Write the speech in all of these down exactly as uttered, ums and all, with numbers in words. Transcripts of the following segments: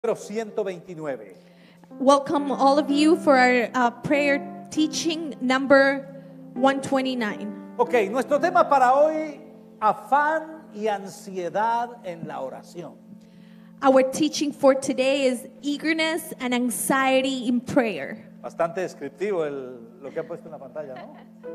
ciento veintinueve. Welcome all of you for our uh, prayer teaching number one twenty-nine. Ok, nuestro tema para hoy, afán y ansiedad en la oración. Our teaching for today is eagerness and anxiety in prayer. Bastante descriptivo el, lo que ha puesto en la pantalla, ¿no?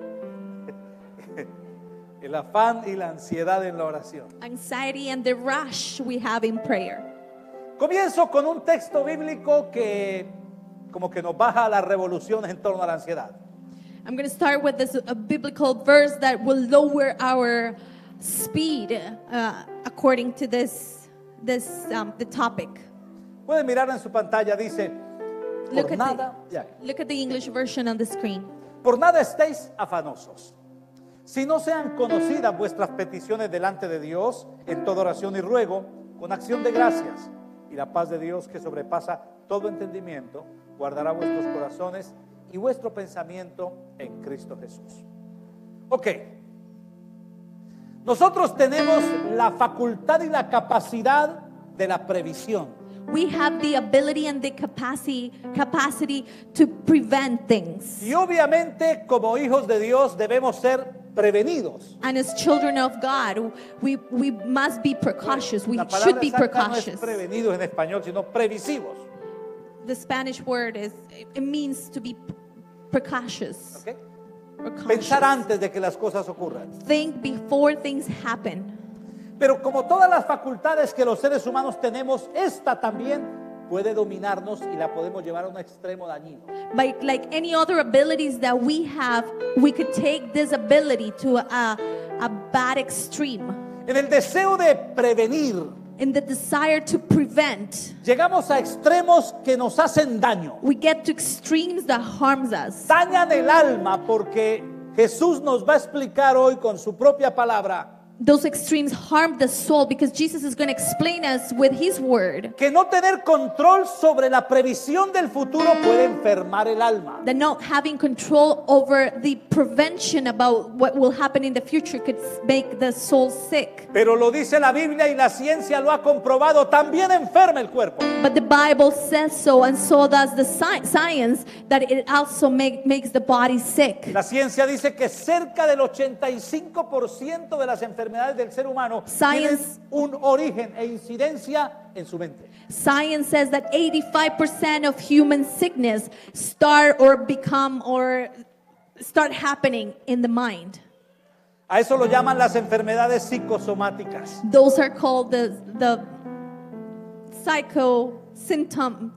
El afán y la ansiedad en la oración. Anxiety and the rush we have in prayer. Comienzo con un texto bíblico que como que nos baja las revoluciones en torno a la ansiedad. I'm going to start with this a biblical verse that will lower our speed uh, according to this this um, the topic. Pueden mirar en su pantalla, dice, Look por at, nada, the, ya, look at the English version on the screen. por nada estéis afanosos, si no sean conocidas vuestras peticiones delante de Dios en toda oración y ruego, con acción de gracias. Y la paz de Dios, que sobrepasa todo entendimiento, guardará vuestros corazones y vuestro pensamiento en Cristo Jesús. Ok. Nosotros tenemos la facultad y la capacidad de la previsión. We have the ability and the capacity capacity to prevent things. Y obviamente, como hijos de Dios, debemos ser prevenidos. And as children of God, we we must be precautious. We La should palabra be exacta no es precautious. prevenidos en español, sino previsivos. The Spanish word is it means to be precautious. ¿Okay? Or cautious. Pensar antes de que las cosas ocurran. Think before things happen. Pero como todas las facultades que los seres humanos tenemos, esta también puede dominarnos y la podemos llevar a un extremo dañino. But like any other abilities that we have, we could take this ability to a, a bad extreme. En el deseo de prevenir, In the desire to prevent, llegamos a extremos que nos hacen daño. we get to extremes that harms us. Dañan el alma porque Jesús nos va a explicar hoy con su propia palabra Those extremes harm the soul because Jesus is going to explain us with his word que no tener control sobre la previsión del futuro puede enfermar el alma. that not having control over the prevention about what will happen in the future could make the soul sick. Pero lo dice la Biblia y la ciencia lo ha comprobado, también enferma el cuerpo. But the Bible says so, and so does the sci- science, that it also make, makes the body sick. La ciencia dice que cerca del ochenta y cinco por ciento de las enfermedades del ser humano tienen Science- un origen e incidencia en su mente. Science says that eighty-five percent of human sickness start or become or start happening in the mind. A eso lo llaman las enfermedades psicosomáticas. Those are called the the psycho symptom.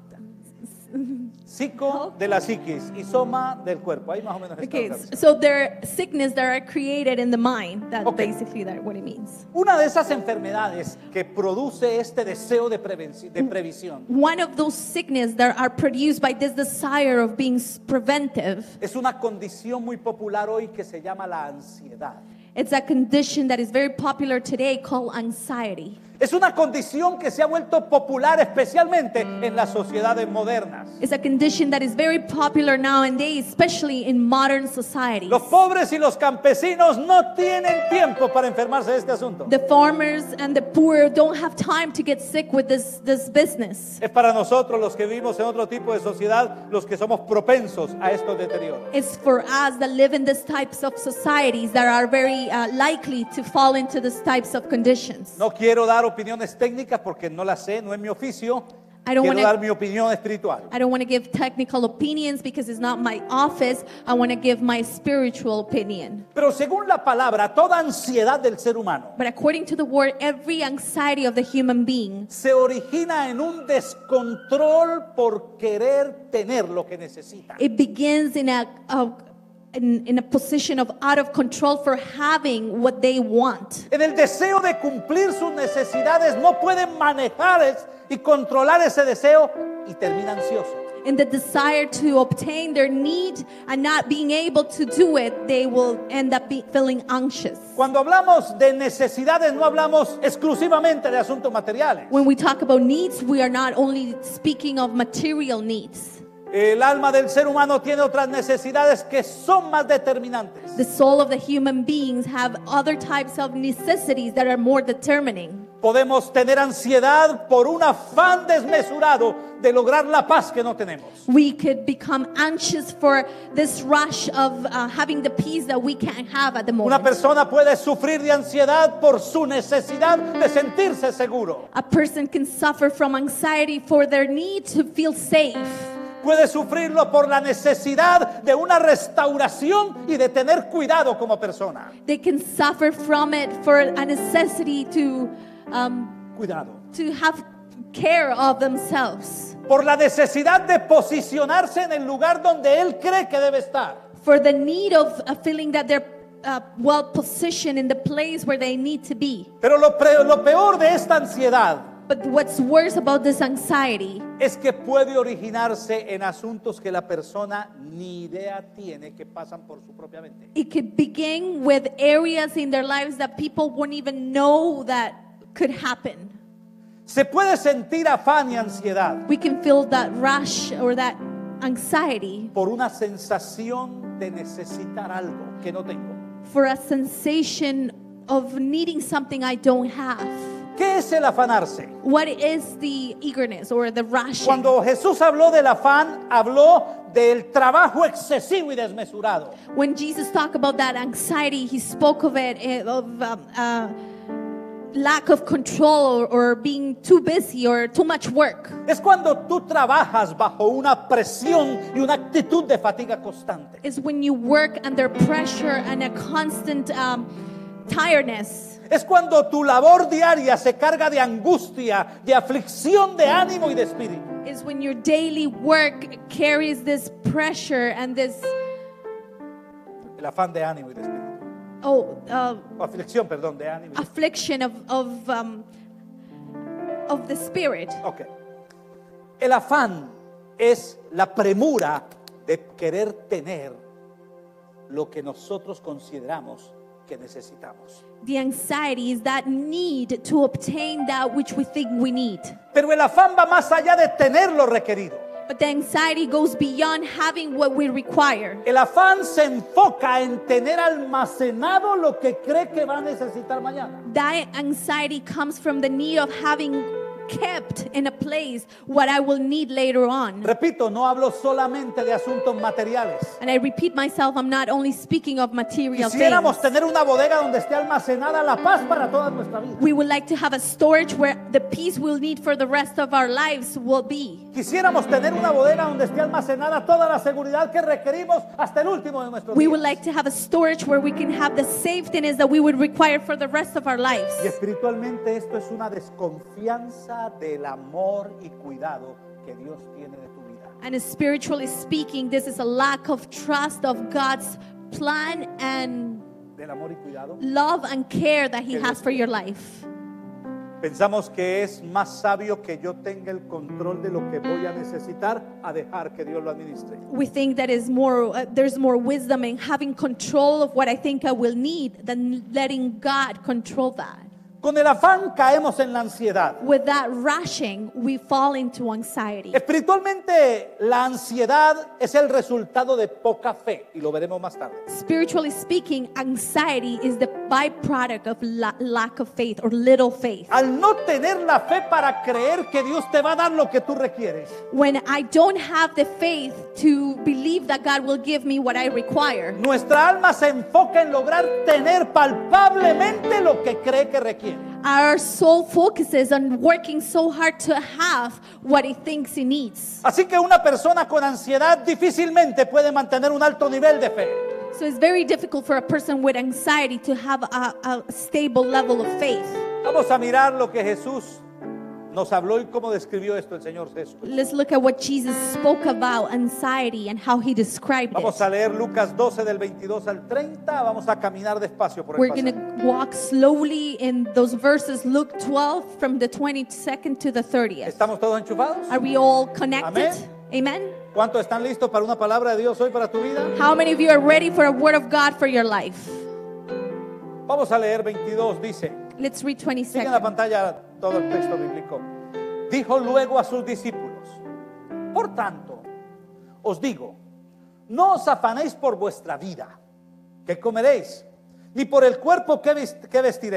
Psico de la psiquis y soma del cuerpo. Ahí más o menos está Okay, la relación. so they're sickness that are created in the mind. That's Okay. basically that what it means. Una de esas enfermedades que produce este deseo de, prevenci- de previsión One of those sickness that are produced by this desire of being s- preventive. es una condición muy popular hoy que se llama la ansiedad. It's a condition that is very popular today called anxiety. Es una condición que se ha vuelto popular especialmente en las sociedades modernas. It's a condition that is very popular nowadays, especially in modern societies. Los pobres y los campesinos no tienen tiempo para enfermarse de este asunto. The farmers and the poor don't have time to get sick with this, this business. Es para nosotros los que vivimos en otro tipo de sociedad los que somos propensos a estos deterioros. It's for us that live in these types of societies that are very uh, likely to fall into these types of conditions. No quiero dar opiniones técnicas porque no las sé, no es mi oficio. I don't Quiero wanna- dar mi opinión espiritual. I don't want to give technical opinions because it's not my office. I want to give my spiritual opinion. Pero según la palabra, toda ansiedad del ser humano But according to the word, every anxiety of the human being se origina en un descontrol por querer tener lo que necesita. it begins in a, a in, in a position of out of control for having what they want. En el deseo de cumplir sus necesidades no pueden manejar es- y controlar ese deseo y termina ansioso. In the desire to obtain their need and not being able to do it, they will end up be feeling anxious. Cuando hablamos de necesidades no hablamos exclusivamente de asuntos materiales. When we talk about needs, we are not only speaking of material needs. El alma del ser humano tiene otras necesidades que son más determinantes. The soul of the human beings have other types of necessities that are more determining. Podemos tener ansiedad por un afán desmesurado de lograr la paz que no tenemos. We could become anxious for this rush of uh, having the peace that we can't have at the Una moment. persona puede sufrir de ansiedad por su necesidad de sentirse seguro. A person can suffer from anxiety for their need to feel safe. Puede sufrirlo por la necesidad de una restauración y de tener cuidado como persona. They can suffer from it for a necessity to um, Cuidado. to have care of themselves, Por la necesidad de posicionarse en el lugar donde él cree que debe estar. for the need of a feeling that they're uh, well positioned in the place where they need to be. Pero lo, pre- lo peor de esta ansiedad But what's worse about this anxiety es que puede originarse en asuntos que la persona ni idea tiene que pasan por su propia mente. it could begin with areas in their lives that people won't even know that could happen. Se puede sentir afán y ansiedad We can feel that rush or that anxiety por una sensación de necesitar algo que no tengo. for a sensation of needing something I don't have. ¿Qué es el afanarse? What is the eagerness or the rushing? Cuando Jesús habló del afán, habló del trabajo excesivo y desmesurado. When Jesus talked about that anxiety, he spoke of it, eh, of um, uh, lack of control or, or being too busy or too much work. Es cuando tú trabajas bajo una presión y una actitud de fatiga constante. It's when you work under pressure and a constant um, tiredness. Es cuando tu labor diaria se carga de angustia, de aflicción de ánimo y de espíritu. It's when your daily work carries this pressure and this El afán de ánimo y de espíritu. oh uh, O aflicción, perdón, de ánimo. y de- affliction of of um, of the spirit. Ok. El afán es la premura de querer tener lo que nosotros consideramos que necesitamos. The anxiety is that need to obtain that which we think we need. Pero el afán va más allá de tener lo requerido. But the anxiety goes beyond having what we require. El afán se enfoca en tener almacenado lo que cree que va a necesitar mañana. That anxiety comes from the need of having kept in a place what I will need later on. Repito, no hablo solamente de asuntos materiales. And I repeat myself, I'm not only speaking of material Quisiéramos things. tener una bodega donde esté almacenada la paz para toda nuestra vida. We would like to have a storage where the peace we'll need for the rest of our lives will be. Quisiéramos tener una bodega donde esté almacenada toda la seguridad que requerimos hasta el último de nuestros We días. would like to have a storage where we can have the safetyness that we would require for the rest of our lives. Y espiritualmente esto es una desconfianza del amor y cuidado que Dios tiene de tu vida. And spiritually speaking, this is a lack of trust of God's plan and Del amor y cuidado. love and care that He has for your life. Pensamos que es más sabio que yo tenga el control de lo que voy a necesitar a dejar que Dios lo administre. We think that is more, uh, there's more wisdom in having control of what I think I will need than letting God control that. Con el afán caemos en la ansiedad. With that rushing, we fall into anxiety. Espiritualmente, la ansiedad es el resultado de poca fe y lo veremos más tarde. Spiritually speaking, anxiety is the byproduct of la- lack of faith or little faith. Al no tener la fe para creer que Dios te va a dar lo que tú requieres, When I don't have the faith to believe that God will give me what I require, nuestra alma se enfoca en lograr tener palpablemente lo que cree que requiere. our soul focuses on working so hard to have what it thinks it needs. Así que una persona con ansiedad difícilmente puede mantener un alto nivel de fe. So it's very difficult for a person with anxiety to have a, a stable level of faith. Vamos a mirar lo que Jesús nos habló y cómo describió esto el Señor Jesús. Let's look at what Jesus spoke about anxiety and how He described Vamos it. a leer Lucas doce del veintidós al treinta. Vamos a caminar despacio por el We're going pasaje. to walk slowly in those verses, Luke twelve, from the twenty-second to the thirtieth. ¿Estamos todos enchufados? Are we all connected? Amén. Amen. ¿Cuántos están listos para una palabra de Dios hoy para tu vida? How many of you are ready for a word of God for your life? Vamos a leer veintidós, dice. Let's read Sigue en la twenty-second. pantalla todo el texto bíblico. Dijo luego a sus discípulos: por tanto, os digo, no os afanéis por vuestra vida, que comeréis, ni por el cuerpo que, vist- que vestiréis.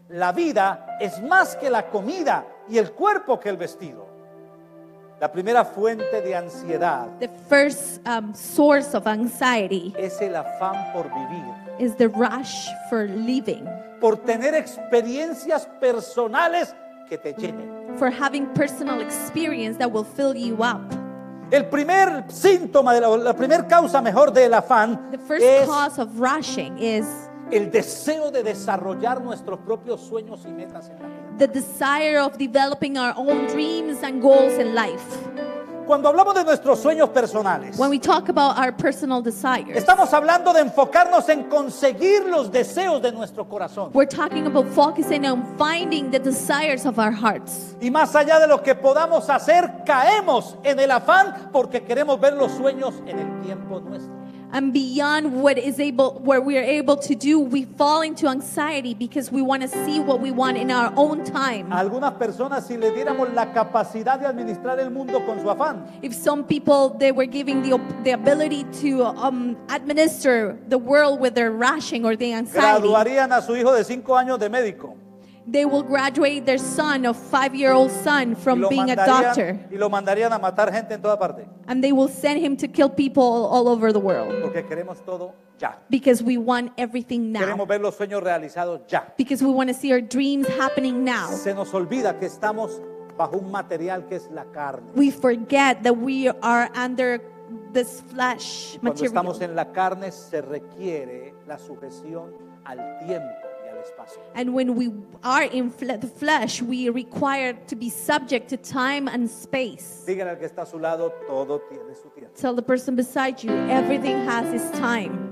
la vida es más que la comida y el cuerpo que el vestido. La primera fuente de ansiedad The first um, source of anxiety es el afán por vivir, is the rush for living, por tener experiencias personales que te llenen. for having personal experience that will fill you up. El primer síntoma, de la, la primera causa mejor del afán The first es cause of rushing is el deseo de desarrollar nuestros propios sueños y metas en la vida. the desire of developing our own dreams and goals in life. Cuando hablamos de nuestros sueños personales, When we talk about our personal desires, estamos hablando de enfocarnos en conseguir los deseos de nuestro corazón. we're talking about focusing on finding the desires of our hearts. Y más allá de lo que podamos hacer, caemos en el afán porque queremos ver los sueños en el tiempo nuestro. And beyond what is able, what we are able to do, we fall into anxiety because we want to see what we want in our own time. A algunas personas, si le diéramos la capacidad de administrar el mundo con su afán, If some people, they were giving the, the ability to um, administer the world with their rushing or the anxiety, graduarían a su hijo de cinco años de médico they will graduate their son, a five-year-old son, y from lo, being a doctor, mandarían, y lo mandarían a matar gente en toda parte and they will send him to kill people all over the world porque queremos todo ya. because we want everything now, Queremos ver los sueños realizados ya. because we want to see our dreams happening now. Se nos olvida que estamos bajo un material que es la carne. We forget that we are under this flesh Cuando material. estamos en la carne se requiere la sujeción al tiempo y al espacio. And when we are in fle- the flesh, we are required to be subject to time and space. Díganle al que está a su lado, todo tiene su tiempo. Tell the person beside you, everything has its time.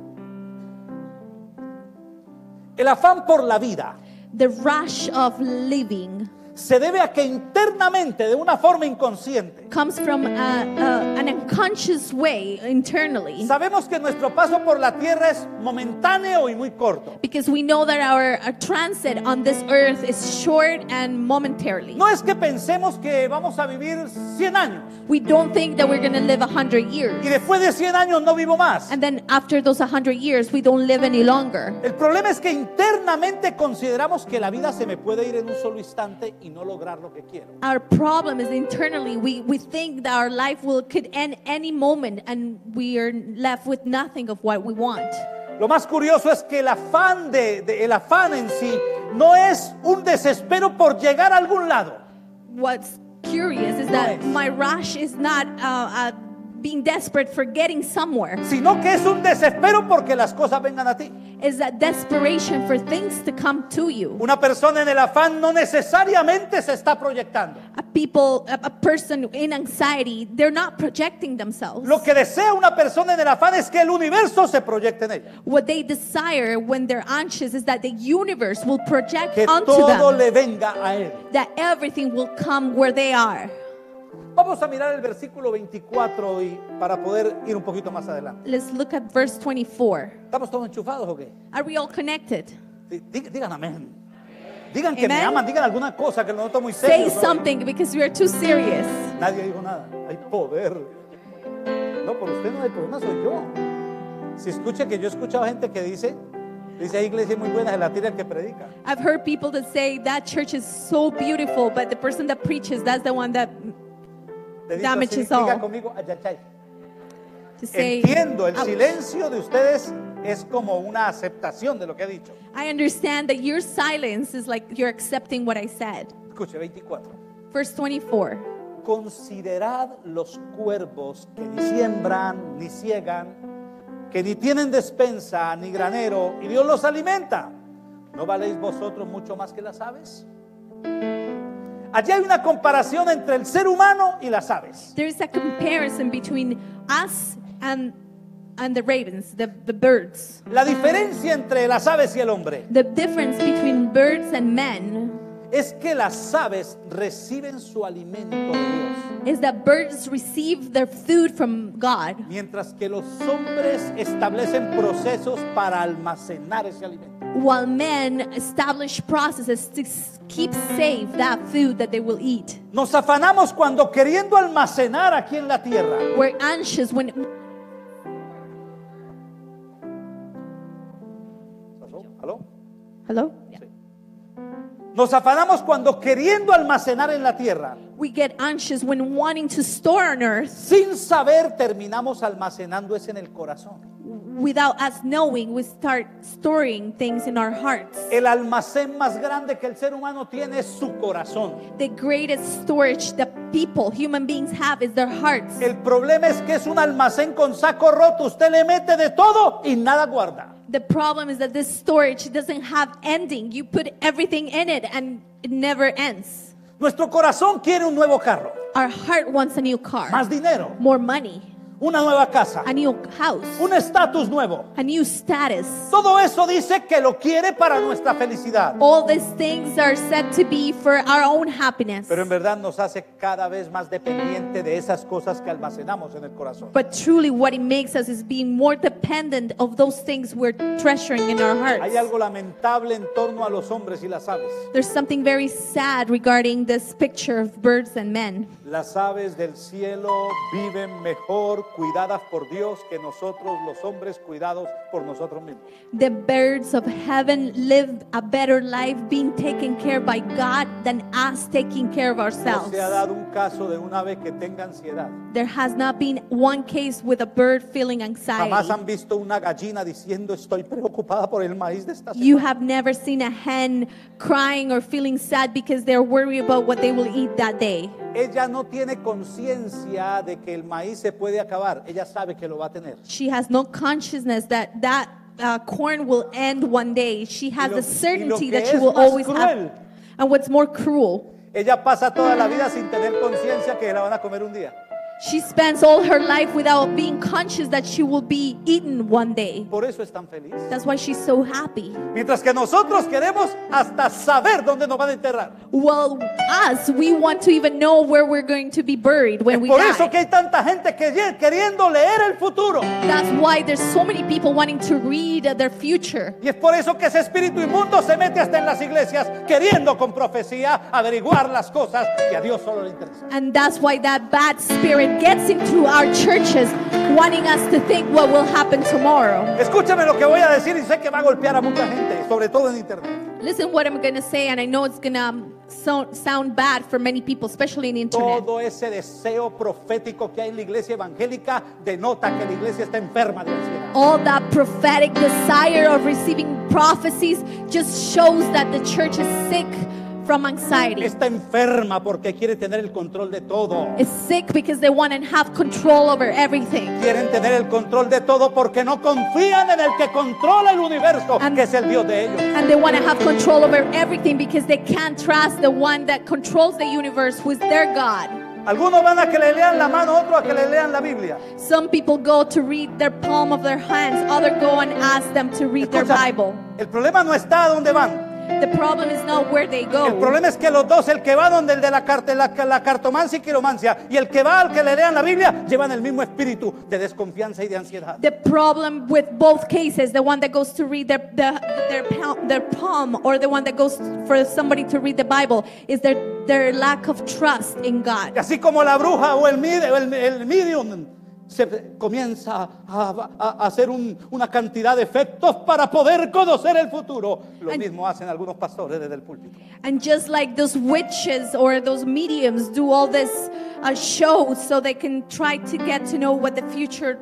El afán por la vida The rush of living se debe a que internamente, de una forma inconsciente, comes from a, a, an unconscious way internally, sabemos que nuestro paso por la tierra es momentáneo y muy corto. because we know that our, our transit on this earth is short and momentarily. No es que pensemos que vamos a vivir cien años We don't think that we're going to live a hundred y years, después de cien años no vivo más. and then after those a hundred years, we don't live any longer. El problema es que internamente consideramos que la vida se me puede ir en un solo instante y no lograr lo que quiero. Our problem is internally we, we think that our life will could end any moment and we are left with nothing of what we want. Lo más curioso es que el afán de, de- el afán en sí no es un desespero por llegar a algún lado. What's curious is that my rush is not uh, uh, being desperate for getting somewhere. Sino que es un desespero porque las cosas vengan a ti. Is that desperation for things to come to you. Una persona en el afán no necesariamente se está proyectando. A people, a, a person in anxiety, they're not projecting themselves. Lo que desea una persona en el afán es que el universo se proyecte en ella. What they desire when they're anxious is that the universe will project Que onto todo them, le venga a él. that everything will come where they are. Vamos a mirar el versículo veinticuatro y para poder ir un poquito más adelante. Let's look at verse twenty-four. ¿Estamos todos enchufados o qué? Are we all connected? Dí- dí- Digan amén. Digan que me Amen. aman, digan alguna cosa que lo noto muy Say serio. ¿no? something because we are too serious. Nadie dijo nada. Hay poder. No, por usted no hay problema, soy yo. Si escucha que yo he escuchado gente que dice, dice hay iglesia muy buena, se la tira el que predica. I've heard people that say that church is so beautiful, but the person that preaches, that's the one that Le digo damages así, diga all. conmigo, ayayay. To say, Entiendo, el "Ouch." silencio de ustedes es como una aceptación de lo que he dicho. I understand that your silence is like you're accepting what I said. Escuche, veinticuatro. Verse twenty-four. Considerad los cuervos que ni siembran, ni ciegan, que ni tienen despensa, ni granero, y Dios los alimenta. ¿No valéis vosotros mucho más que las aves? Allí hay una comparación entre el ser humano y las aves. There is a comparison between us and and the ravens, the, the birds. La diferencia entre las aves y el hombre The difference between birds and men es que las aves reciben su alimento de Dios, is that birds receive their food from God, mientras que los hombres establecen procesos para almacenar ese alimento. while men establish processes to s- keep safe that food that they will eat. Nos afanamos cuando queriendo almacenar aquí en la tierra, We're anxious when ¿aló? hello. Yeah. Nos afanamos cuando queriendo almacenar en la tierra, We get anxious when wanting to store on earth sin saber terminamos almacenando eso en el corazón. without us knowing. We start storing things in our hearts. El almacén más grande que el ser humano tiene es su corazón. The greatest storage that people, human beings have is their hearts. El problema es que es un almacén con saco roto. Usted le mete de todo y nada guarda. The problem is that this storage doesn't have ending. You put everything in it and it never ends. Nuestro corazón quiere un nuevo carro, Our heart wants a new car, más dinero, more money, una nueva casa, a new house, un estatus nuevo. a new status. Todo eso dice que lo quiere para nuestra felicidad. All these things are said to be for our own happiness. Pero en verdad nos hace cada vez más dependiente de esas cosas que almacenamos en el corazón. But truly what it makes us is being more dependent of those things we're treasuring in our hearts. Hay algo lamentable en torno a los hombres y las aves. There's something very sad regarding this picture of birds and men. Las aves del cielo viven mejor cuidadas por Dios que nosotros los hombres cuidados por nosotros mismos. The birds of heaven live a better life being taken care by God than us taking care of No ourselves. se ha dado un caso de un ave que tenga ansiedad. There has not been one case with a bird feeling anxiety. Jamás han visto una gallina diciendo estoy preocupada por el maíz de esta You semana. have never seen a hen crying or feeling sad because they're worried about what they will eat that day. Ella no tiene conciencia de que el maíz se puede acabar. Ella sabe que lo va a tener. She has no consciousness that that uh, corn will end one day. She has Y lo- the certainty y lo que that she es will más always cruel. have. And what's more cruel, Ella pasa toda la vida sin tener conciencia que la van a comer un día. she spends all her life without being conscious that she will be eaten one day. Por eso es tan feliz. That's why she's so happy. Mientras que nosotros queremos hasta saber dónde nos van a enterrar. Well, us, we want to even know where we're going to be buried when Es we por eso que die. hay tanta gente que ye- queriendo leer el futuro. That's why there's so many people wanting to read uh, their future. Y es por eso que ese espíritu inmundo se mete hasta en las iglesias queriendo con profecía averiguar las cosas que a Dios solo le interesan. And that's why that bad spirit gets into our churches, wanting us to think what will happen tomorrow. Escúchame lo que voy a decir y sé que va a golpear a mucha gente, sobre todo en internet. Listen what I'm going to say, and I know it's going to so, sound bad for many people, especially in the internet. Todo ese deseo profético que hay en la iglesia evangélica denota que la iglesia está enferma de ansiedad. All that prophetic desire of receiving prophecies just shows that the church is sick from anxiety. Está enferma porque quiere tener el control de todo. It's sick because they want to have control over everything. Quieren tener el control de todo porque no confían en el que controla el universo, And- que es el Dios de ellos. And they want to have control over everything because they can't trust the one that controls the universe, who is their God. Algunos van a que le lean la mano, otros a que le lean la Biblia. Some people go to read their palm of their hands, others go and ask them to read their Escucha, Bible. el problema no está donde van. The problem is not where they El go. problema es que los dos, el que va donde el de la, carte- la, la cartomancia y quiromancia y el que va al que le lean la Biblia, llevan el mismo espíritu de desconfianza y de ansiedad. The problem with both cases, the one that goes to read their, the, their, palm, their palm or the one that goes for somebody to read the Bible, is their, their lack of trust in God. Y así como la bruja o el, mid- o el, el medium se comienza a, a- a hacer un- una cantidad de efectos para poder conocer el futuro, lo And- mismo hacen algunos pastores desde el púlpito. And just like those witches or those mediums do all this uh, shows so they can try to get to know what the future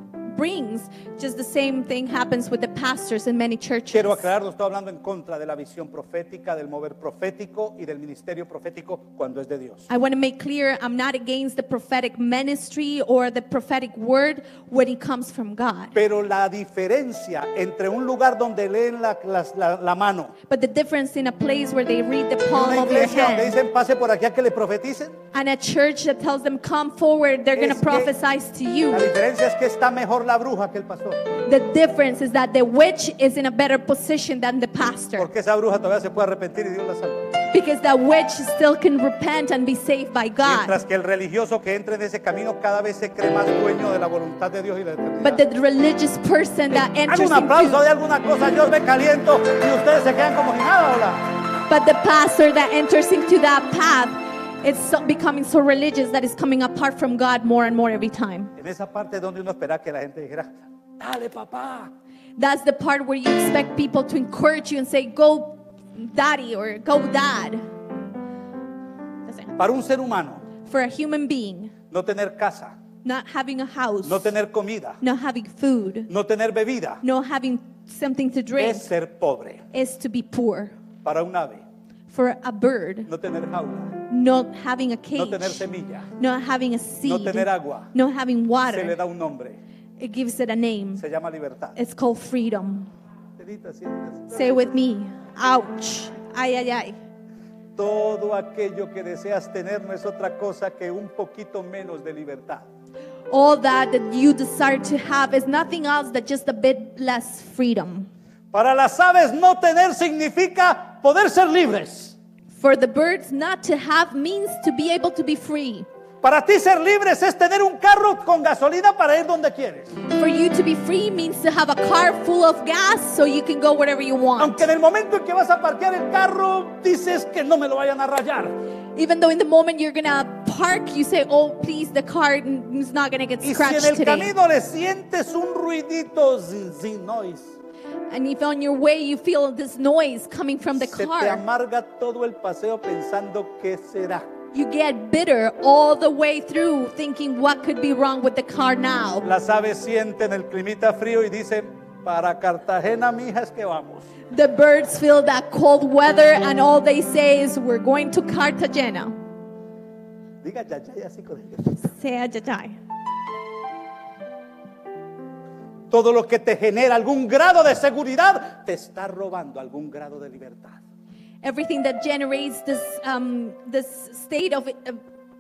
brings, just the same thing happens with the pastors in many churches. Quiero aclarar, no estoy hablando en contra de la visión profética, del mover profético y del ministerio profético cuando es de Dios. I want to make clear I'm not against the prophetic ministry or the prophetic word when it comes from God. Pero la diferencia entre un lugar donde leen la, las- la- la mano But the difference in a place where they read the y palm una of their iglesia donde hand dicen pase por aquí a que le profeticen, and a church that tells them come forward, they're going Es to que prophesy to you. la diferencia es que está mejor la bruja que el pastor. The difference is that the witch is in a better position than the pastor. Porque esa bruja todavía se puede arrepentir y Dios la salva. Because the witch still can repent and be saved by God. Mientras que el religioso que entra en ese camino cada vez se cree más dueño de la voluntad de Dios y la eternidad. But the religious person that Hagan enters un aplauso into, de alguna cosa, yo me caliento y ustedes se quedan como si nada, hola. but the pastor that enters into that path, it's so, becoming so religious that it's coming apart from God more and more every time. En esa parte donde uno espera que la gente dijera, dale papá, That's the part where you expect people to encourage you and say, go daddy or go dad. That's it. Para un ser humano, For a human being, no tener casa, not having a house, no tener comida, not having food, no tener bebida, not having something to drink es ser pobre. is to be poor. Para un ave, For a bird, no tener jaula, not having a cage, no tener semilla, not having a seed, no tener agua, not having se le water, da un nombre, it gives it a name. se llama libertad. It's called freedom. Edita, siéntese. Say it with me. Ouch. Ay, ay, ay. Todo aquello que deseas tener no es otra cosa que un poquito menos de libertad. All that that you desire to have is nothing else than just a bit less freedom. Para las aves no tener significa poder ser libres. For the birds, not to have means to be able to be free. Para ti ser libres es tener un carro con gasolina para ir donde quieres. For you to be free means to have a car full of gas so you can go wherever you want. Aunque en el momento en que vas a parquear el carro dices que no me lo vayan a rayar. Even though in the moment you're gonna park, you say, oh, please, the car is not gonna get Y si scratched en el today. camino le sientes un ruidito zin, zin, noise, And if on your way you feel this noise coming from the se te car, amarga todo el paseo pensando qué será. you get bitter all the way through thinking what could be wrong with the car now. Las aves sienten el climita frío y dicen, para Cartagena, mija, es que vamos. The birds feel that cold weather and all they say is, we're going to Cartagena. Diga ya, ya, así con Say ajajai. Todo lo que te genera algún grado de seguridad te está robando algún grado de libertad. Everything that generates this um, this state of uh,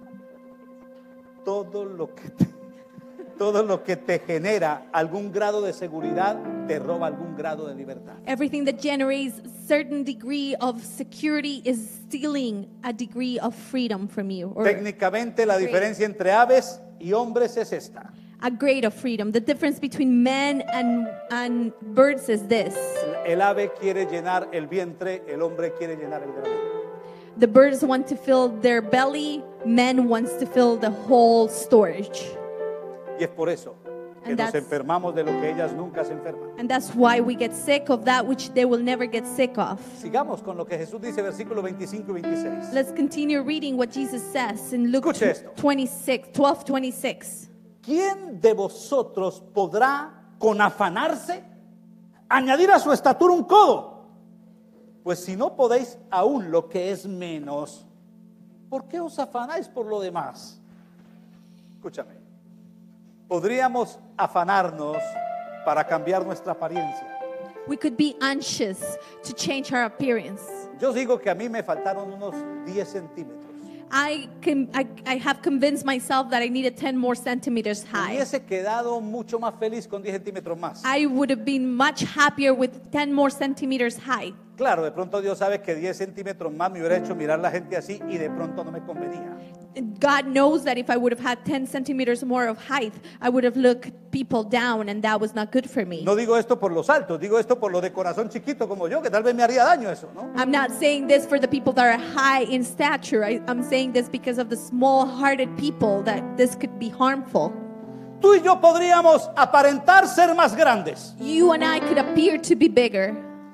Todo lo que te, todo lo que te genera algún grado de seguridad te roba algún grado de libertad. everything that generates a certain degree of security is stealing a degree of freedom from you, or Técnicamente la diferencia entre aves y hombres es esta. a grade of freedom. The difference between men and and birds is this: El ave quiere llenar el vientre, el hombre quiere llenar el granero. the birds want to fill their belly, men wants to fill the whole storage. Y es por eso que And nos that's- enfermamos de lo que ellas nunca se enferman. And that's why we get sick of that which they will never get sick of. Sigamos con lo que Jesús dice, versículos veinticinco y veintiséis. Let's continue reading what Jesus says in Luke Escuche esto. twenty-six, twelve twenty-six. ¿Quién de vosotros podrá con afanarse añadir a su estatura un codo? Pues si no podéis aún lo que es menos, ¿por qué os afanáis por lo demás? Escúchame. Podríamos afanarnos para cambiar nuestra apariencia. We could be anxious to change our appearance. Yo digo que a mí me faltaron unos diez centímetros. I can I, I have convinced myself that I needed ten more centimeters high. Hubiese quedado mucho más feliz con diez centímetros más. I would have been much happier with ten more centimeters high. Claro, de pronto Dios sabe que diez centímetros más me hubiera hecho mirar a la gente así y de pronto no me convenía. God knows that if I would have had ten centimeters more of height, I would have looked people down, and that was not good for me. No digo esto por los altos, digo esto por los de corazón chiquito como yo, que tal vez me haría daño eso, ¿no? I'm not saying this for the people that are high in stature. I, I'm saying this because of the small-hearted people that this could be harmful. Tú y yo podríamos aparentar ser más grandes. You and I could appear to be bigger.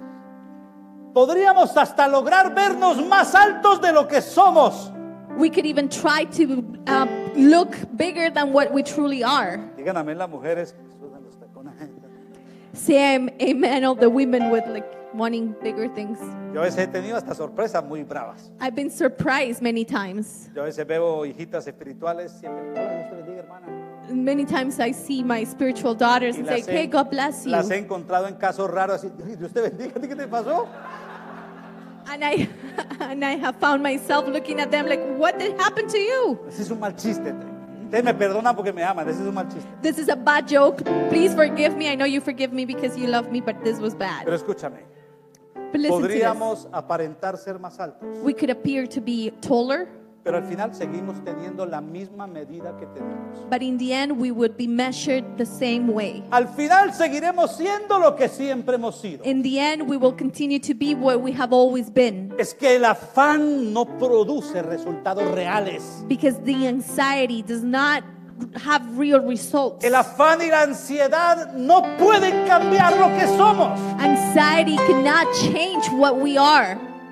Podríamos hasta lograr vernos más altos de lo que somos. We could even try to uh, look bigger than what we truly are. Digan amén las mujeres que sudan los tacones. Say am- amen, all the women with like wanting bigger things. Yo a veces he tenido hasta sorpresas muy bravas. I've been surprised many times. Yo a veces veo hijitas espirituales siempre, hola, Dios te bendiga, hermana. Many times I see my spiritual daughters Y and say, las hey, he, God bless you. las he encontrado en casos raros así, "Ay, Dios te bendiga, ¿a ti qué te pasó? And I, and I have found myself looking at them like, what did happen to you? Ese es un mal chiste. Ustedes me perdonan porque me aman, ese es un mal chiste. This is a bad joke. Please forgive me. I know you forgive me because you love me, but this was bad. Pero escúchame, But listen to this. podríamos aparentar ser más altos, We could appear to be taller, pero al final seguimos teniendo la misma medida que tenemos. but in the end, we would be measured the same way. Al final seguiremos siendo lo que siempre hemos sido. In the end, we will continue to be what we have always been, Es que el afán no produce resultados reales. because the anxiety does not have real results. El afán y la ansiedad no pueden cambiar lo que somos. Anxiety cannot change what we are.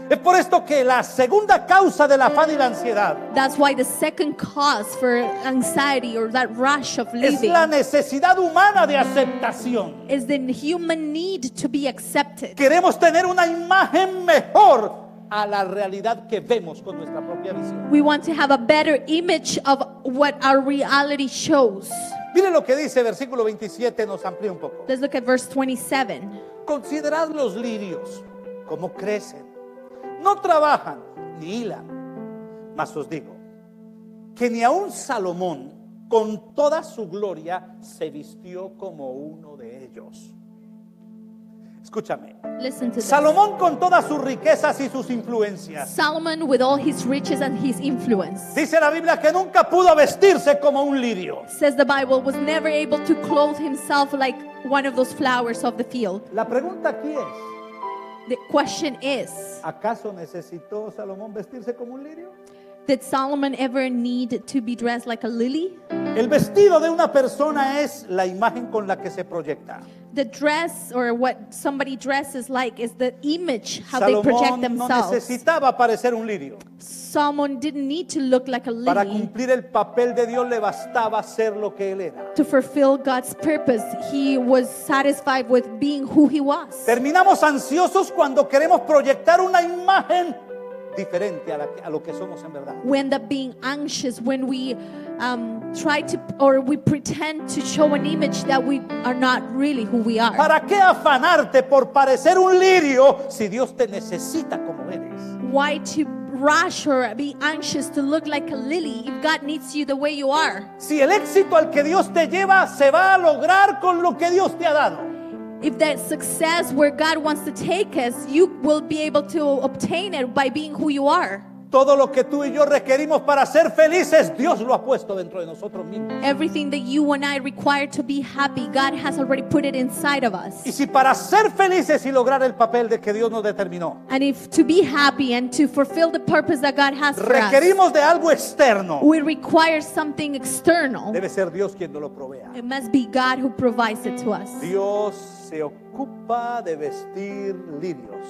Es por esto que la segunda causa del afán y la ansiedad That's why the second cause for anxiety or that rush of es living la necesidad humana de aceptación. is the human need to be accepted. Queremos tener una imagen mejor a la realidad que vemos con nuestra propia visión. We want to have a better image of what our reality shows. Mire lo que dice versículo veintisiete, nos amplía un poco. Let's look at verse twenty-seven. Considerad los lirios, cómo crecen. No trabajan ni hilan. Mas os digo que ni aun Salomón con toda su gloria se vistió como uno de ellos. Escúchame. Listen to this. Salomón con todas sus riquezas y sus influencias. Solomon with all his riches and his influence. Dice la Biblia que nunca pudo vestirse como un lirio. Says the Bible was never able to clothe himself like one of those flowers of the field. La pregunta aquí es, The question is, ¿acaso necesitó Salomón vestirse como un lirio? did Solomon ever need to be dressed like a lily? El vestido de una persona es la imagen con la que se proyecta. The dress or what somebody dresses like is the image how they project Salomón no themselves. necesitaba parecer un lirio. Solomon didn't need to look like a Para lily cumplir el papel de Dios le bastaba ser lo que él era. to fulfill God's purpose. He was satisfied with being who he was. Terminamos ansiosos cuando queremos proyectar una imagen diferente a, la que- a lo que somos en verdad. We end up being anxious when we um, try to or we pretend to show an image that we are not really who we are. ¿Para qué afanarte por parecer un lirio si Dios te necesita como eres? Why to rush or be anxious to look like a lily if God needs you the way you are? Si el éxito al que Dios te lleva se va a lograr con lo que Dios te ha dado. If that success where God wants to take us, you will be able to obtain it by being who you are. Todo lo que tú y yo requerimos para ser felices, Dios lo ha puesto dentro de nosotros mismos. Everything that you and I require to be happy, God has already put it inside of us. Y si para ser felices y lograr el papel de que Dios nos determinó, And if to be happy and to fulfill the purpose that God has for us, requerimos de algo externo, we require something external. debe ser Dios quien nos lo provea. It must be God who provides it to us. Dios se ocupa de vestir lirios.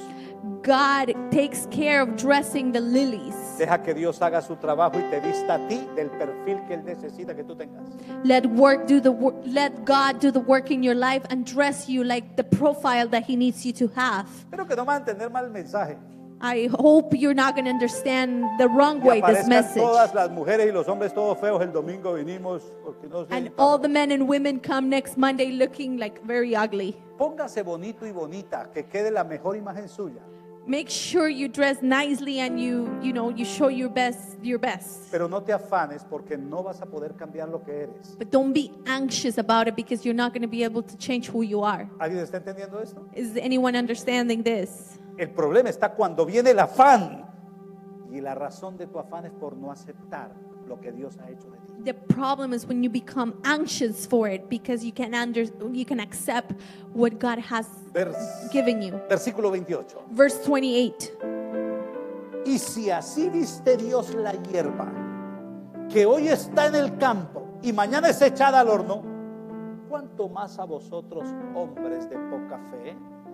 God takes care of dressing the lilies. Deja que Dios haga su trabajo y te vista a ti del perfil que Él necesita que tú tengas. Let work do the work. Let God do the work in your life and dress you like the profile that He needs you to have. Espero que no van a entender mal el mensaje. I hope you're not going to understand the wrong Que way this aparezcan message. todas las mujeres y los hombres todos feos el domingo vinimos porque no sé. And all the men and women come next Monday looking like very ugly. Póngase bonito y bonita, que quede la mejor imagen suya. Make sure you dress nicely and you, you know, you show your best, your best. Pero no te afanes porque no vas a poder cambiar lo que eres. But don't be anxious about it because you're not going to be able to change who you are. ¿Alguien está entendiendo esto? Is anyone understanding this? El problema está cuando viene el afán. Y la razón de tu afán es por no aceptar lo que Dios ha hecho de ti. The problem is when you become anxious for it because you can under, you can accept what God has Vers- given you. versículo veintiocho. Verse twenty-eight. Y si así viste Dios la hierba, que hoy está en el campo y mañana es echada al horno, ¿cuánto más a vosotros, hombres de poca fe?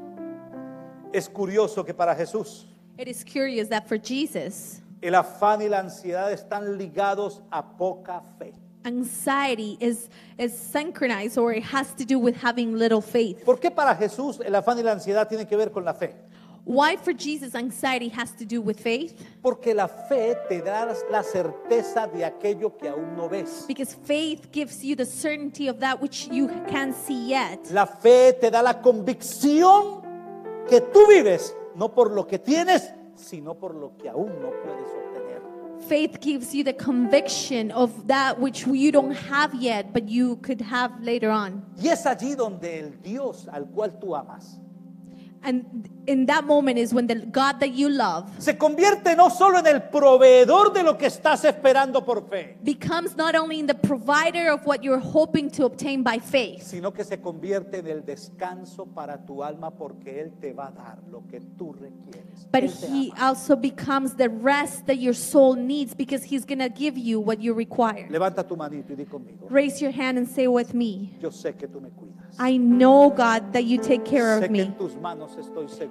Es curioso que para Jesús It is curious that for Jesus, el afán y la ansiedad están ligados a poca fe. anxiety is, is synchronized or it has to do with having little faith. ¿Por qué para Jesús el afán y la ansiedad tienen que ver con la fe? Why for Jesus anxiety has to do with faith? Porque la fe te da la certeza de aquello que aún no ves. Because faith gives you the certainty of that which you can't see yet. La fe te da la convicción que tú vives, no por lo que tienes, sino por lo que aún no puedes obtener. Faith gives you the conviction of that which you don't have yet, but you could have later on. Y es allí donde el Dios al cual tú amas And in that moment is when the God that you love se convierte no solo en el proveedor de lo que estás esperando por fe, becomes not only in the provider of what you're hoping to obtain by faith, sino que se convierte en el descanso para tu alma porque Él te va a dar lo que tú requieres. but Él te He ama. also becomes the rest that your soul needs because He's going to give you what you require. Levanta tu manito y di conmigo. Raise your hand and say with me, Yo sé que tú me cuidas. I know, God, that you take care Sé of que en me. tus manos estoy seguro.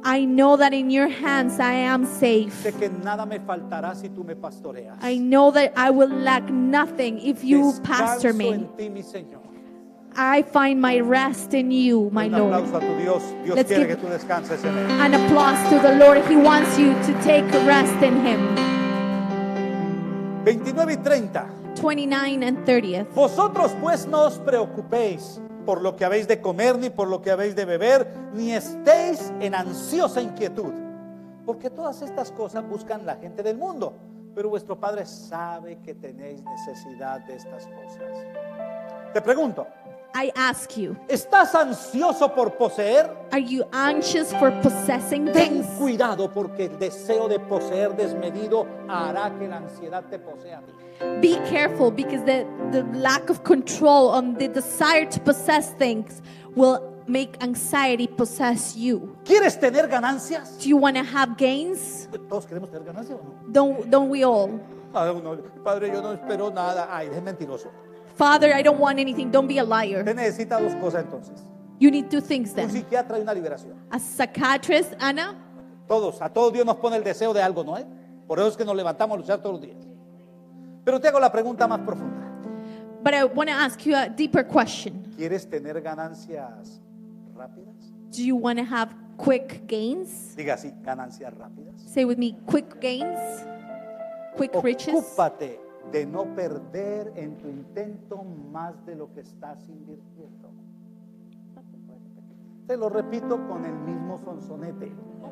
I know that in your hands I am safe. Sé que nada me faltará si tú me pastoreas. I know that I will lack nothing if you pastor Descanso me. en ti, mi Señor. I find my rest in you, my Un Lord. aplauso a tu Dios. Dios Let's quiere give- que tú descanses en Él. An applause to the Lord. He wants you to take rest in Him. veintinueve y treinta. twenty-nine and thirtieth. Vosotros pues no os preocupéis por lo que habéis de comer, ni por lo que habéis de beber, ni estéis en ansiosa inquietud. Porque todas estas cosas buscan la gente del mundo. Pero vuestro Padre sabe que tenéis necesidad de estas cosas. Te pregunto, I ask you, ¿estás ansioso por poseer? are you anxious for possessing Ten things? cuidado, porque el deseo de poseer desmedido hará que la ansiedad te posea a ti. Be careful, because the, the lack of control on the desire to possess things will make anxiety possess you. ¿Quieres tener ganancias? Do you want to have gains? ¿Todos queremos tener ganancias o no? Don't, don't we all? Ah, no, Padre, yo no espero nada. Ay, es mentiroso. Father, I don't want anything. Don't be a liar. Usted necesita dos cosas entonces. You need two things Un then. psiquiatra y una liberación. A psychiatrist, Anna, Todos, a todos Dios nos pone el deseo de algo, ¿no es? Por eso es que nos levantamos a luchar todos los días. Pero te hago la pregunta más profunda. but I want to ask you a deeper question. ¿Quieres tener ganancias rápidas? Do you want to have quick gains? Diga así, ganancias rápidas. Say with me, quick gains, quick riches. Ocúpate de no perder en tu intento más de lo que estás invirtiendo. Te lo repito con el mismo sonsonete.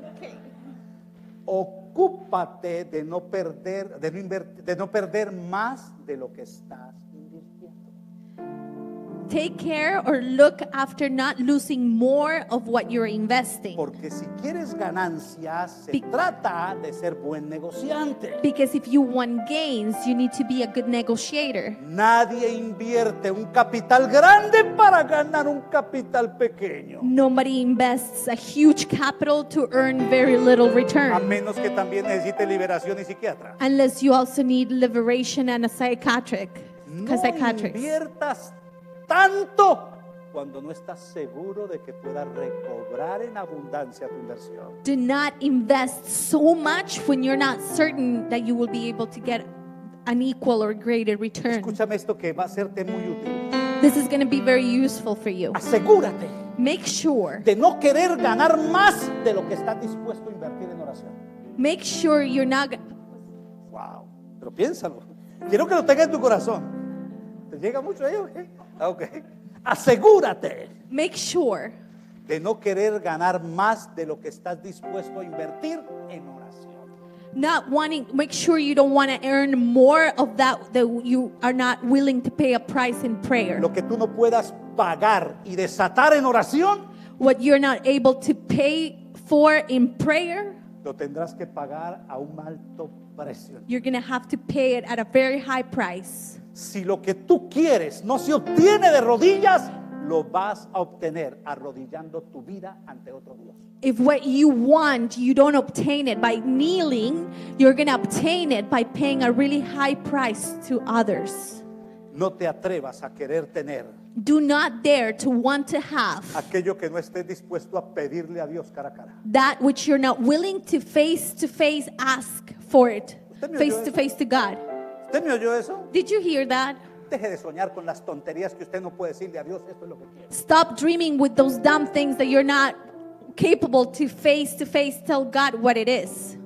Ocúpate de no perder, de no, invertir, de no perder más de lo que estás invirtiendo. Take care or look after not losing more of what you're investing. Porque si quieres ganancias, se Be- trata de ser buen negociante. Because if you want gains, you need to be a good negotiator. Nadie invierte un capital grande para ganar un capital pequeño. Nobody invests a huge capital to earn very little A return. menos que también necesite liberación y psiquiatra. Unless you also need liberation and a psychiatric. No psychiatrics. inviertas tanto cuando no estás seguro de que puedas recobrar en abundancia tu inversión. Do not invest so much when you're not certain that you will be able to get an equal or greater return. Escúchame esto que va a serte muy útil. This is going to be very useful for you. Asegúrate Make sure, de no querer ganar más de lo que estás dispuesto a invertir en oración. make sure you're not. g- Wow, pero piénsalo. Quiero que lo tengas en tu corazón. ¿Te llega mucho ahí? Ok. Ah, ok. Asegúrate Make sure de no querer ganar más de lo que estás dispuesto a invertir en oración. not wanting. Make sure you don't want to earn more of that that you are not willing to pay a price in prayer. Lo que tú no puedas pagar y desatar en oración, What you're not able to pay for in prayer, lo tendrás que pagar a un alto precio. you're going to have to pay it at a very high price. Si lo que tú quieres no se obtiene de rodillas, lo vas a obtener arrodillando tu vida ante otro Dios. If what you want, you don't obtain it by kneeling, you're going to obtain it by paying a really high price to others. No te atrevas a querer tener Do not dare to want to have aquello que no estés dispuesto a pedirle a Dios cara a cara. that which you're not willing to face to face ask for it, Usted me oyó face to eso. face to God. ¿Usted me oyó eso? Did you hear that? Deje de soñar con las tonterías que usted no puede decirle a Dios, esto es lo que quiero. Stop dreaming with those dumb things that you're not capable to face to face tell God what it is.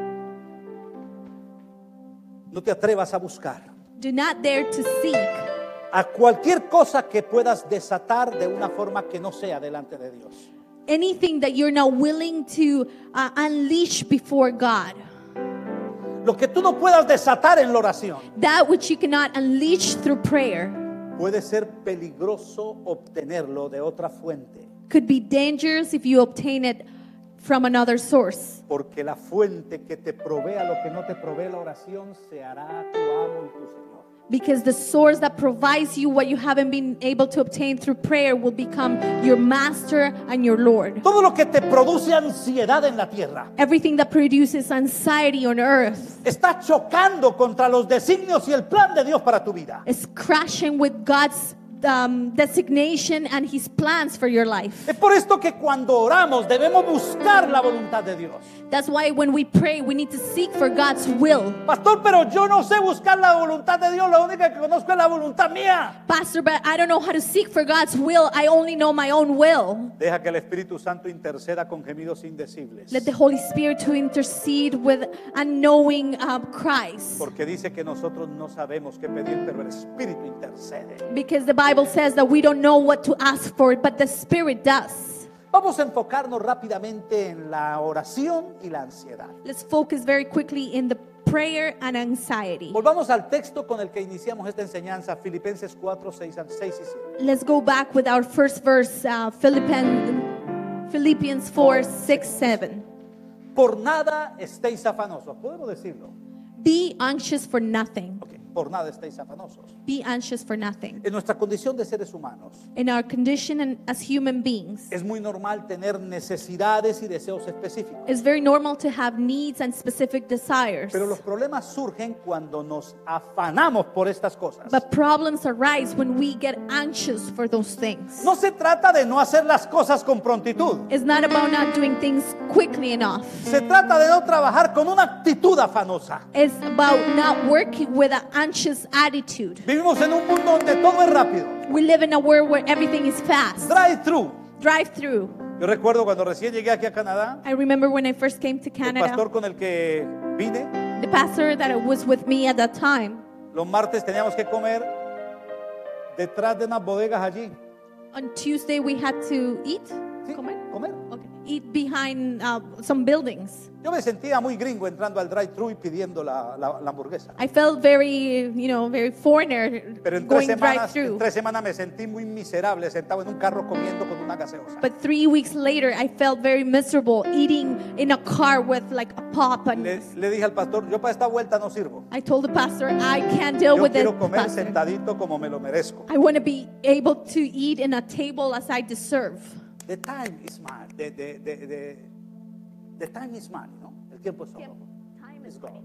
No te atrevas a buscar Do not dare to seek a cualquier cosa que puedas desatar de una forma que no sea delante de Dios. anything that you're not willing to uh, unleash before God. Lo que tú no puedas desatar en la oración That which you cannot unleash through prayer puede ser peligroso obtenerlo de otra fuente, could be dangerous if you obtain it from another source. porque la fuente que te provea lo que no te provee la oración se hará tu amo y tu Señor. Because the source that provides you what you haven't been able to obtain through prayer will become your master and your Lord. Todo lo que te produce ansiedad en la tierra Everything that produces anxiety on earth está chocando contra los designios y el plan de Dios para tu vida. is crashing with God's um, designation and His plans for your life. Es por esto que cuando oramos debemos buscar la voluntad de Dios. That's why when we pray, we need to seek for God's will. Pastor, pero yo no sé buscar la voluntad de Dios, la única que conozco es la voluntad mía. Pastor, but I don't know how to seek for God's will. I only know my own will. Deja que el Espíritu Santo interceda con gemidos indecibles. Let the Holy Spirit to intercede with unknowing um, cries. Porque dice que nosotros no sabemos qué pedir, pero el Espíritu intercede. Because the Bible says that we don't know what to ask for, but the Spirit does. Vamos a enfocarnos rápidamente en la oración y la ansiedad. Let's focus very quickly in the prayer and anxiety. Volvamos al texto con el que iniciamos esta enseñanza, Filipenses cuatro, seis y siete. Let's go back with our first verse, uh, Philippians, Philippians four, six, seven. Por nada estéis afanosos. ¿Podemos decirlo? Be anxious for nothing. Okay. Por nada estéis afanosos. Be anxious for nothing. En nuestra condición de seres humanos, In our condition and as human beings, es muy normal tener necesidades y deseos específicos. it's very normal to have needs and specific desires. Pero los problemas surgen cuando nos afanamos por estas cosas. But problems arise when we get anxious for those things. No se trata de no hacer las cosas con prontitud. It's not about not doing things quickly enough. Se trata de no trabajar con una actitud afanosa. It's about not working with an anxious attitude. Vivimos en un mundo donde todo es rápido. We live in a world where everything is fast. Drive through. Drive through. Yo recuerdo cuando recién llegué aquí a Canadá, I remember when I first came to el Canada, pastor con el que vine, the pastor that was with me at that time, los martes teníamos que comer detrás de unas bodegas allí. on Tuesday we had to eat. ¿Sí? Comer? Comer. Okay. Eat behind uh, some buildings. Yo me sentía muy gringo entrando al drive-thru y pidiendo la, la, la hamburguesa. I felt very, you know, very foreigner Pero en tres, going semanas, drive en through. tres semanas me sentí muy miserable sentado en un carro comiendo con una gaseosa. But three weeks later, I felt very miserable eating in a car with like a pop. And Le, le dije al pastor, yo para esta vuelta no sirvo. I told the pastor, I can't deal Yo with it, quiero comer pastor. sentadito como me lo merezco. I want to be able to eat in a table as I deserve. The time is money. The, the, the, the, the time is money, ¿no? El tiempo es oro. Time Es oro.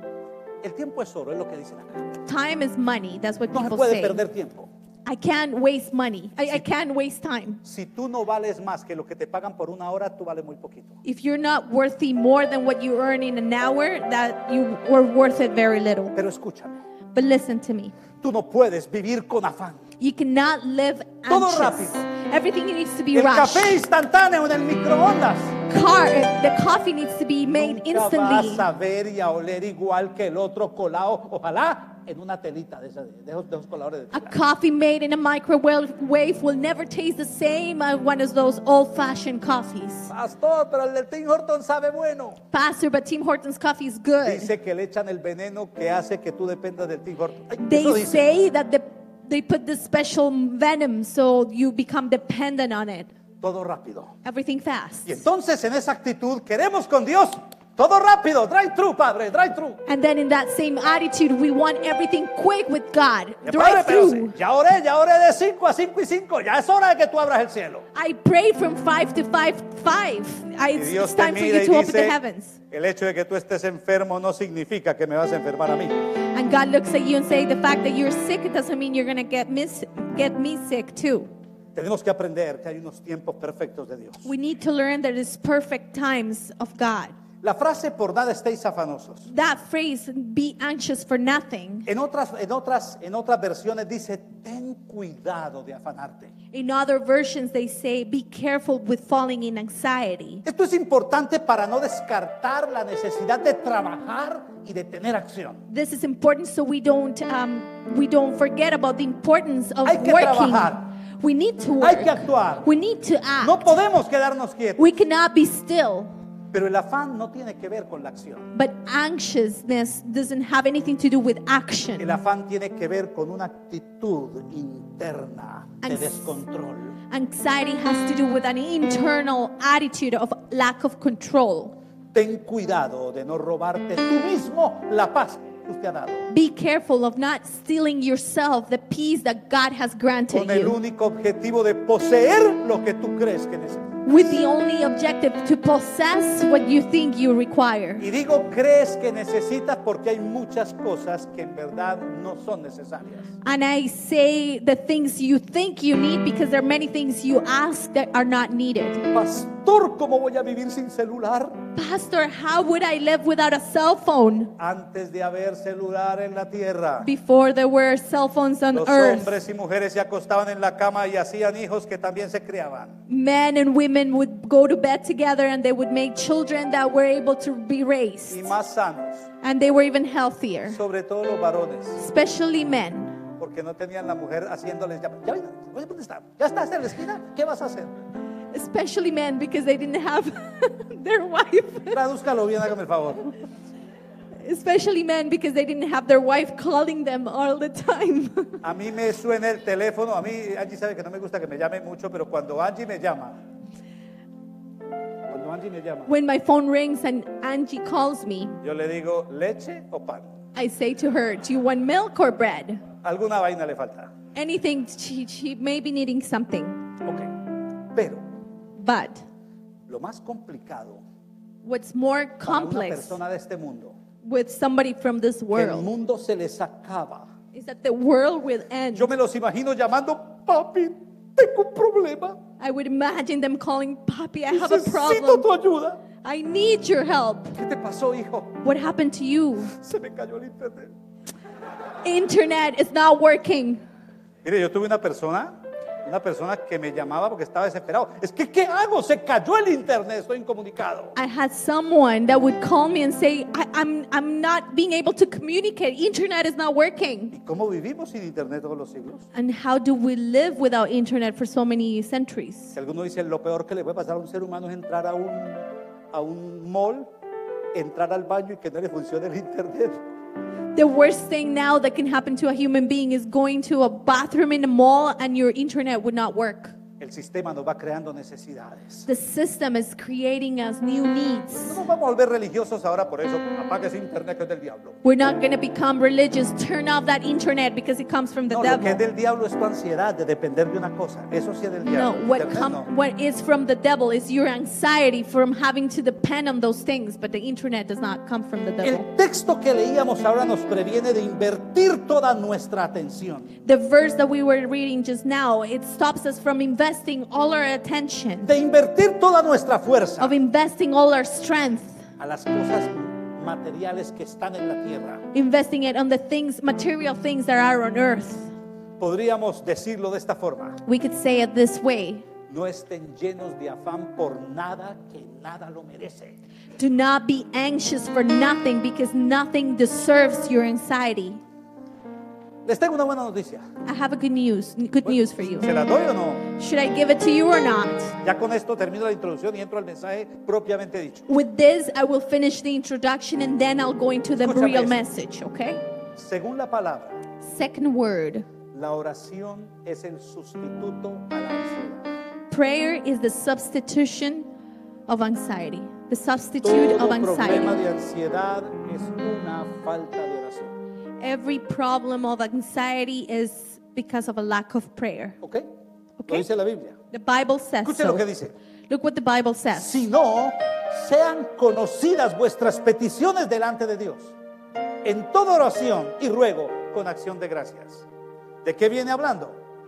El tiempo es oro, es lo que dicen acá. Time is money. That's what No se people puede say. perder tiempo. I can't waste money. I, I can't waste time. Si tú no vales más que lo que te pagan por una hora, tú vales muy poquito. If you're not worthy more than what you earn in an hour, that you were worth it very little. Pero escúchame, But listen to me. tú no puedes vivir con afán. You cannot live Todo anxious. rápido. Everything needs to be El rushed. café instantáneo en el microondas. Car, the coffee needs to be made Nunca vas instantly. a ver y a oler igual que el otro colado. Ojalá en una telita de, esa, de, esos, de esos coladores de A tela. coffee made in a microwave will never taste the same as one of those old-fashioned coffees. Pastor, pero el del Tim Hortons sabe bueno. Pastor, but Tim Hortons coffee is good. Dice que le echan el veneno que hace que tú dependas del Tim Hortons. Ay, eso They dice. say that the, they put this special venom so you become dependent on it. Todo rápido. Everything fast. Y entonces en esa actitud queremos con Dios todo rápido. Drive through, Padre, drive through. And then in that same attitude, we want everything quick with God. Ya, Padre, Drive pero through. sí, ya oré, ya oré de cinco a cinco y cinco. Ya es hora de que tú abras el cielo. I prayed from five to five, five. I, Y it's, Dios it's te time for mira you y to open the dice, heavens. el hecho de que tú estés enfermo no significa que me vas a enfermar a mí. And God looks at you and say, the fact that you're sick, it doesn't mean you're going to get, mis- get me sick too. Tenemos que aprender que hay unos tiempos perfectos de Dios. We need to learn that it's perfect times of God. La frase por nada estéis afanosos. That phrase, be anxious for nothing. En otras, en otras, en otras versiones dice, ten cuidado de afanarte. In other versions, they say, be careful with falling in anxiety. Esto es importante para no descartar la necesidad de trabajar y de tener acción. This is important so we don't, um, we don't forget about the importance of Hay que working. trabajar. We need to Hay work. que actuar. We need to act. No podemos quedarnos quietos. We cannot be still. Pero el afán no tiene que ver con la acción. But anxiousness doesn't have anything to do with El action. afán tiene que ver con una actitud interna de Anx- descontrol. Anxiety has to do with an internal attitude of lack of control. Ten cuidado de no robarte tú mismo la paz que Dios te ha dado. Be careful of not stealing yourself the peace that God has granted Con el you único objetivo de poseer lo que tú crees que necesitas. with the only objective to possess what you think you require. Y digo crees que necesitas porque hay muchas cosas que en verdad no son necesarias. And I say the things you think you need because there are many things you ask that are not needed. Pastor, ¿cómo voy a vivir sin celular? Pastor, how would I live without a cell phone? Antes de haber celular en la tierra, Before there were cell phones on los earth, hombres y mujeres se acostaban en la cama y hacían hijos que también se criaban. men and women would go to bed together and they would make children that were able to be Y raised. más sanos, And they were even healthier, sobre todo los varones, especially men. porque no tenían la mujer haciéndoles ya, ya, oye, ¿dónde está? ¿Ya estás en la esquina? ¿Qué vas a hacer? Especially men because they didn't have their wife. Tradúzcalo bien, hágame el favor. Especially men because they didn't have their wife calling them all the time. A mí me suena el teléfono, a mí Angie sabe que no me gusta que me llame mucho, pero cuando Angie me llama, cuando Angie me llama, When my phone rings and Angie calls me, yo le digo leche o pan. I say to her, do you want milk or bread? Alguna vaina le falta. Anything, she, she may be needing something. Ok, pero But lo más complicado what's more para una complex persona de este mundo, with somebody from this que el world mundo se les acaba. is that the world will end. Yo me los imagino llamando, papi, tengo un problema, I would imagine them calling, Papi, I have a necesito problem. tu ayuda. I need your help. ¿Qué te pasó, hijo? What happened to you? Se me cayó el internet. Internet is not working. Mire, yo tuve una persona, una persona que me llamaba porque estaba desesperado. Es que, ¿qué hago? Se cayó el internet, estoy incomunicado. I had someone that would call me and say, I, I'm, I'm not being able to communicate. Internet is not working. ¿Y cómo vivimos sin internet todos los siglos? And how do we live without internet for so many centuries? Si alguno dice, lo peor que le puede pasar a un ser humano es entrar a un, a un mall, entrar al baño y que no le funcione el internet. The worst thing now that can happen to a human being is going to a bathroom in a mall and your internet would not work. El sistema nos va creando necesidades. The system is creating us new No needs. nos vamos a volver religiosos ahora por eso. Apague ese internet que es del diablo. We're not going to become religious. Turn off that internet because it comes from the No, lo que es devil. del diablo es tu ansiedad de depender de una cosa. Eso sí es del No, diablo. what, Internet com- no. what is from the devil is your anxiety from having to depend on those things, but the internet does not come from the devil. El texto que leíamos ahora nos previene de invertir toda nuestra atención, The verse that we were reading just now, it stops us from investing all our attention, de invertir toda nuestra fuerza of investing all our strength, a las cosas materiales que están en la tierra. investing it on the things, material things that are on earth. Podríamos decirlo de esta forma: We could say it this way. no estén llenos de afán por nada que nada lo merece. Do not be anxious for nothing because nothing deserves your anxiety. Les tengo una buena noticia. I have a good news, good news for you. ¿Se la doy o no? Should I give it to you or not? Ya con esto termino la introducción y entro al mensaje propiamente dicho. With this, I will finish the introduction and then I'll go into the Escúchame real esto. message, okay? Según la palabra, Second word, la oración es el sustituto a la ansiedad. prayer is the substitution of anxiety. The substitute Todo of problema anxiety. de ansiedad es una falta de oración. Every problem of anxiety is because of a lack of prayer. ¿Ok? Lo Okay. dice la Biblia. The Bible says Escuche lo que so. dice. Look what the Bible says. Si no, sean conocidas vuestras peticiones delante de Dios, en toda oración y ruego con acción de gracias. ¿De qué viene hablando?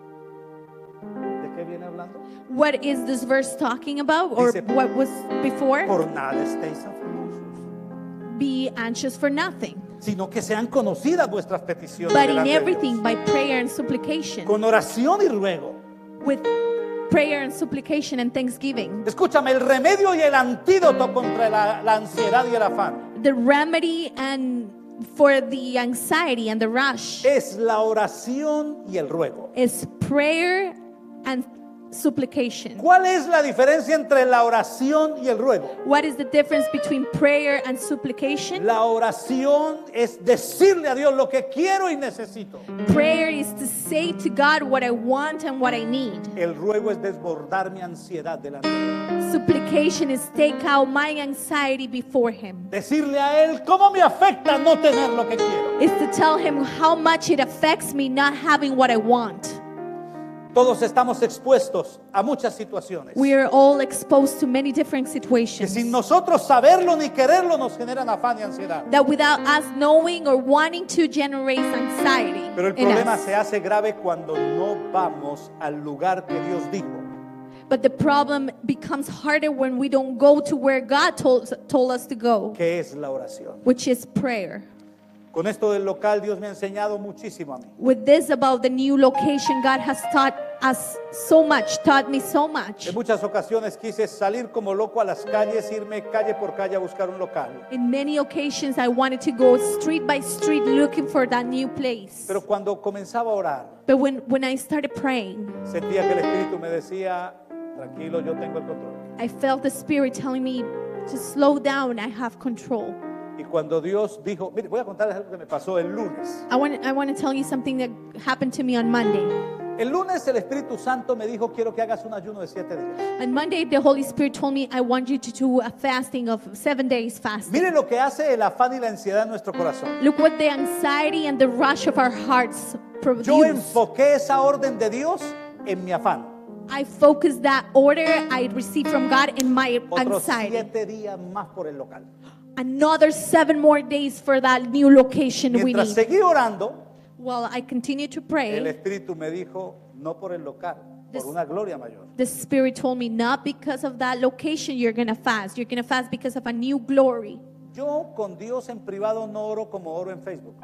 ¿De qué viene hablando? What is this verse talking about? Or Dice, what was before? Por nada estéis afanosos, Be anxious for nothing, sino que sean conocidas vuestras peticiones but in delante de everything Dios, by prayer and supplication. con oración y ruego. With prayer and supplication and thanksgiving. Escúchame, el remedio y el antídoto contra la, la ansiedad y el afán The remedy and for the anxiety and the rush es la oración y el ruego. is prayer and supplication. ¿Cuál es la diferencia entre la oración y el ruego? What is the difference between prayer and supplication? La oración es decirle a Dios lo que quiero y necesito. Prayer is to say to God what I want and what I need. El ruego es desbordar mi ansiedad delante de Él. Supplication is take out my anxiety before Him. Decirle a Él cómo me afecta no tener lo que quiero. Is to tell Him how much it affects me not having what I want. Todos estamos expuestos a muchas situaciones We are all exposed to many different que situations sin nosotros saberlo ni quererlo nos generan afán y ansiedad. that without us knowing or wanting to generate anxiety Pero el in problema us. se hace grave cuando no vamos al lugar que Dios dijo. But the problem becomes harder when we don't go to where God told, told us to go, Que es la oración. which is prayer. Con esto del local, Dios me ha enseñado muchísimo a mí. With this about the new location, God has taught us so much, taught me so much. En muchas ocasiones quise salir como loco a las calles, irme calle por calle a buscar un local. In many occasions, I wanted to go street by street looking for that new place. Pero cuando comenzaba a orar, But when, when I started praying, sentía que el Espíritu me decía, tranquilo, yo tengo el control. I felt the Spirit telling me to slow down, I have control. Y cuando Dios dijo, mire, voy a contarles algo que me pasó el lunes. I want, I want to tell you something that happened to me on Monday. El lunes el Espíritu Santo me dijo, quiero que hagas un ayuno de siete días. On Monday, the Holy Spirit told me, I want you to do a fasting of seven days fasting. Mire lo que hace el afán y la ansiedad en nuestro corazón. Look what the anxiety and the rush of our hearts Yo produce. enfoqué esa orden de Dios en mi afán. I focused that order I received from God in my Otros anxiety. siete días más por el local. Another seven more days for that new location we Mientras need. seguí orando, Well, I continued to el pray. Espíritu me dijo, no por el local, por This- una gloria mayor. The Spirit told me, not because of that location you're going to fast. You're going to fast because of a new glory. Yo con Dios en privado no oro como oro en Facebook.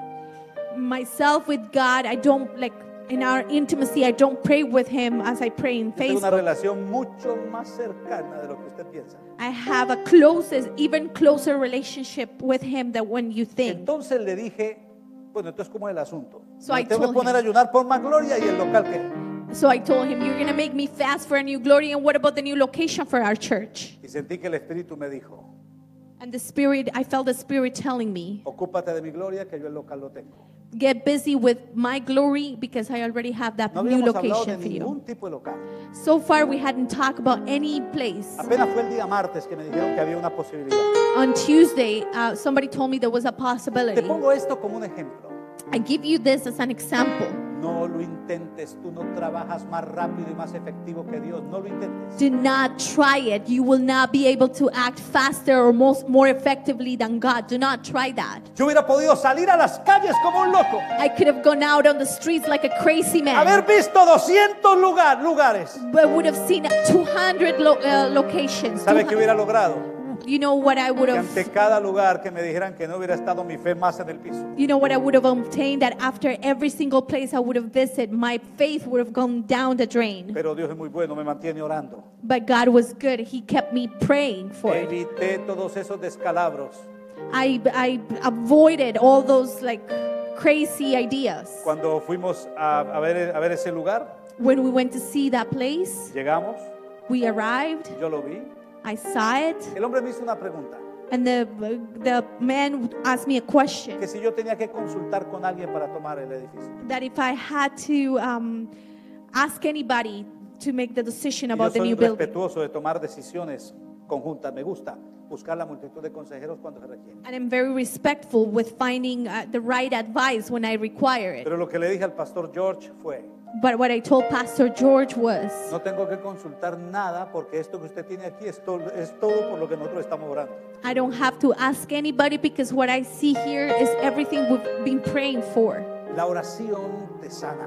Myself with God, I don't like in our intimacy, I don't pray with Him as I pray in Yo tengo una Facebook. relación mucho más cercana de lo que usted piensa. I have a closest, even closer relationship with Him than when you think. Entonces le dije, bueno, entonces ¿cómo es el asunto? So Me I tengo que told poner a him. ayunar por más gloria y el local que. So I told him, you're going to make me fast for a new glory, and what about the new location for our church? Y sentí que el Espíritu me dijo, And the Spirit, I felt the Spirit telling me, ocúpate de mi gloria que yo el local lo tengo. get busy with my glory because I already have that No new habíamos hablado de location for you. ningún tipo de local. So far, we hadn't talked about any place. Apenas fue el día martes que me dijeron que había una posibilidad. On Tuesday, uh, somebody told me there was a Te possibility. pongo esto como un ejemplo. I give you this as an example. No lo intentes, tú no trabajas más rápido y más efectivo que Dios. No lo intentes. Do not try it. You will not be able to act faster or most, more effectively than God. Do not try that. Yo hubiera podido salir a las calles como un loco, I could have gone out on the streets like a crazy man. haber visto doscientos lugar, lugares. But would have seen two hundred lo- uh, locations. ¿Sabe two qué hun- hubiera logrado? You know what I would Que have ante cada lugar que me dijeran que no hubiera estado mi fe más en el piso. You know what I would have obtained, that after every single place I would have visited, my faith would have gone down the drain. Pero Dios es muy bueno, me mantiene orando. But God was good. He kept me praying for it. Evité todos esos descalabros. I, I avoided all those like crazy ideas. Cuando fuimos a, a ver, a ver ese lugar, When we went to see that place, llegamos, we arrived, yo lo vi. I saw it, El hombre me hizo una pregunta, and the, the man asked me a question. que si yo tenía que consultar con alguien para tomar el edificio. That if I had to um, ask anybody to make the decision Y yo about the soy new building. respetuoso de tomar decisiones conjuntas. Me gusta buscar la multitud de consejeros cuando se requiere. And I'm very respectful with finding uh, the right advice when I require it. Pero lo que le dije al pastor George fue, But what I told Pastor George was, no tengo que consultar nada porque esto que usted tiene aquí es, to- es todo por lo que nosotros estamos orando. I don't have to ask anybody because what I see here is everything we've been praying for. La oración te sana.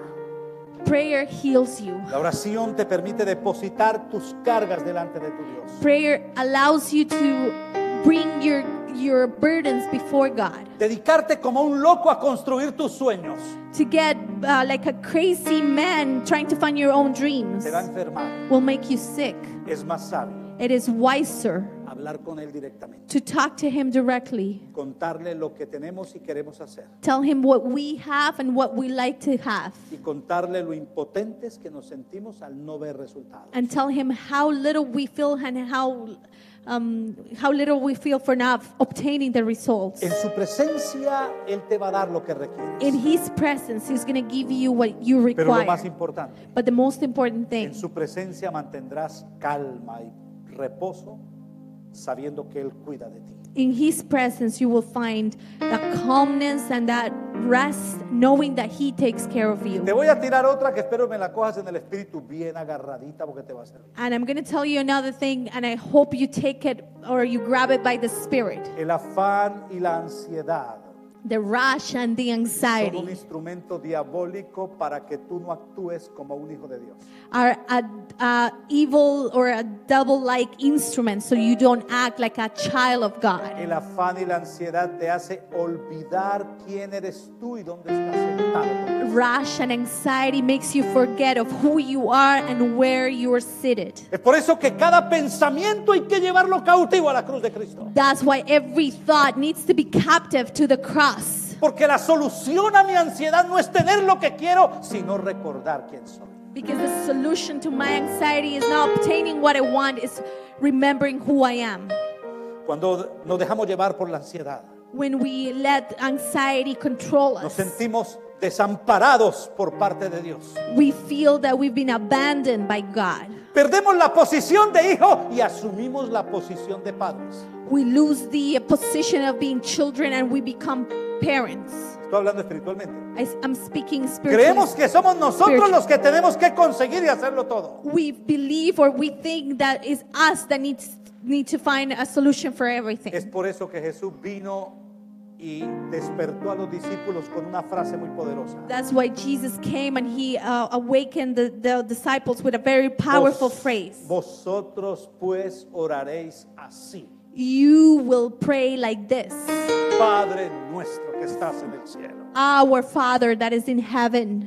Prayer heals you. La oración te permite depositar tus cargas delante de tu Dios. Prayer allows you to bring your, your burdens before God. Dedicarte como un loco a construir tus sueños To get uh, like a crazy man trying to find your own dreams te va a enfermar. will make you sick. Es más sabio It is wiser hablar con Él directamente. to talk to Him directly. Contarle lo que tenemos y queremos hacer. Tell Him what we have and what we like to have. Y contarle lo impotentes que nos sentimos al no ver resultados. And tell Him how little we feel and how, um, how little we feel for not obtaining the results. En su presencia, Él te va a dar lo que requieres. In His presence, He's going to give you what you Pero lo más require. importante, But the most important thing, en su presencia mantendrás calma y reposo sabiendo que Él cuida de ti. In His presence, you will find that calmness and that rest, knowing that He takes care of you. Te voy a tirar otra que espero me la cojas en el espíritu bien agarradita porque te va a servir. And I'm going to tell you another thing, and I hope you take it or you grab it by the Spirit. El afán y la ansiedad The rush and the son un anxiety instrumento diabólico para que tú no actúes como un hijo de Dios. are a, a evil or a double-like instrument, so you don't act like a child of God. El afán y la ansiedad te hace olvidar quién eres tú y dónde estás sentado. Rush and anxiety makes you forget of who you are and where you are seated. Es por eso que cada pensamiento hay que llevarlo cautivo a la cruz de Cristo. That's why every thought needs to be captive to the cross. Porque la solución a mi ansiedad no es tener lo que quiero, sino recordar quién soy. Because the solution to my anxiety is not obtaining what I want, is remembering who I am. Cuando nos dejamos llevar por la ansiedad, When we let anxiety control nos us, sentimos desamparados por parte de Dios. we feel that we've been abandoned by God. Perdemos la posición de hijo y asumimos la posición de padres. We lose the position of being children and we become parents. Estoy hablando espiritualmente. I, I'm speaking spiritually. Creemos que somos nosotros Spiritual. los que tenemos que conseguir y hacerlo todo. We believe or we think that it's us that needs need to find a solution for everything. Es por eso que Jesús vino y despertó a los discípulos con una frase muy poderosa. That's why Jesus came and He uh, awakened the, the disciples with a very powerful Vos- phrase. Vosotros pues oraréis así. You will pray like this. Padre nuestro que estás en el cielo. Our Father that is in heaven.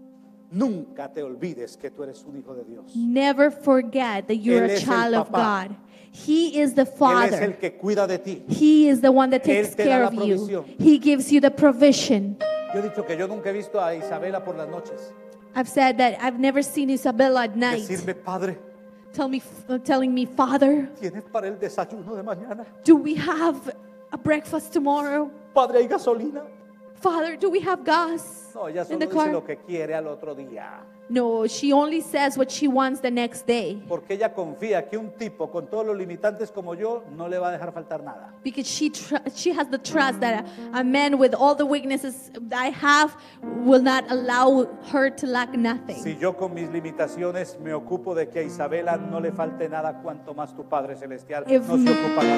Nunca te olvides que tú eres un hijo de Dios. Never forget that you're Él a es el child of papá. God. He is the Él es Father. el que cuida de ti. He is the one that takes Él te da care la of you. provisión. He gives you the provision. Yo he dicho que yo nunca he visto a Isabela por las noches I've said that I've never seen Isabella at night decirme, Padre, tell me, uh, telling me, Father, ¿tienes para el desayuno de mañana? do we have a breakfast tomorrow? Padre, ¿hay gasolina? Father, do we have gas No, ella in solo the dice car? lo que quiere al otro día. No, she only says what she wants the next day Porque ella confía que un tipo con todos los limitantes como yo no le va a dejar faltar nada. because she tr- she has the trust that a, a man with all the weaknesses that I have will not allow her to lack nothing. Si yo con mis limitaciones me ocupo de que a Isabela no le falte nada, cuanto más tu Padre Celestial If- no se ocupará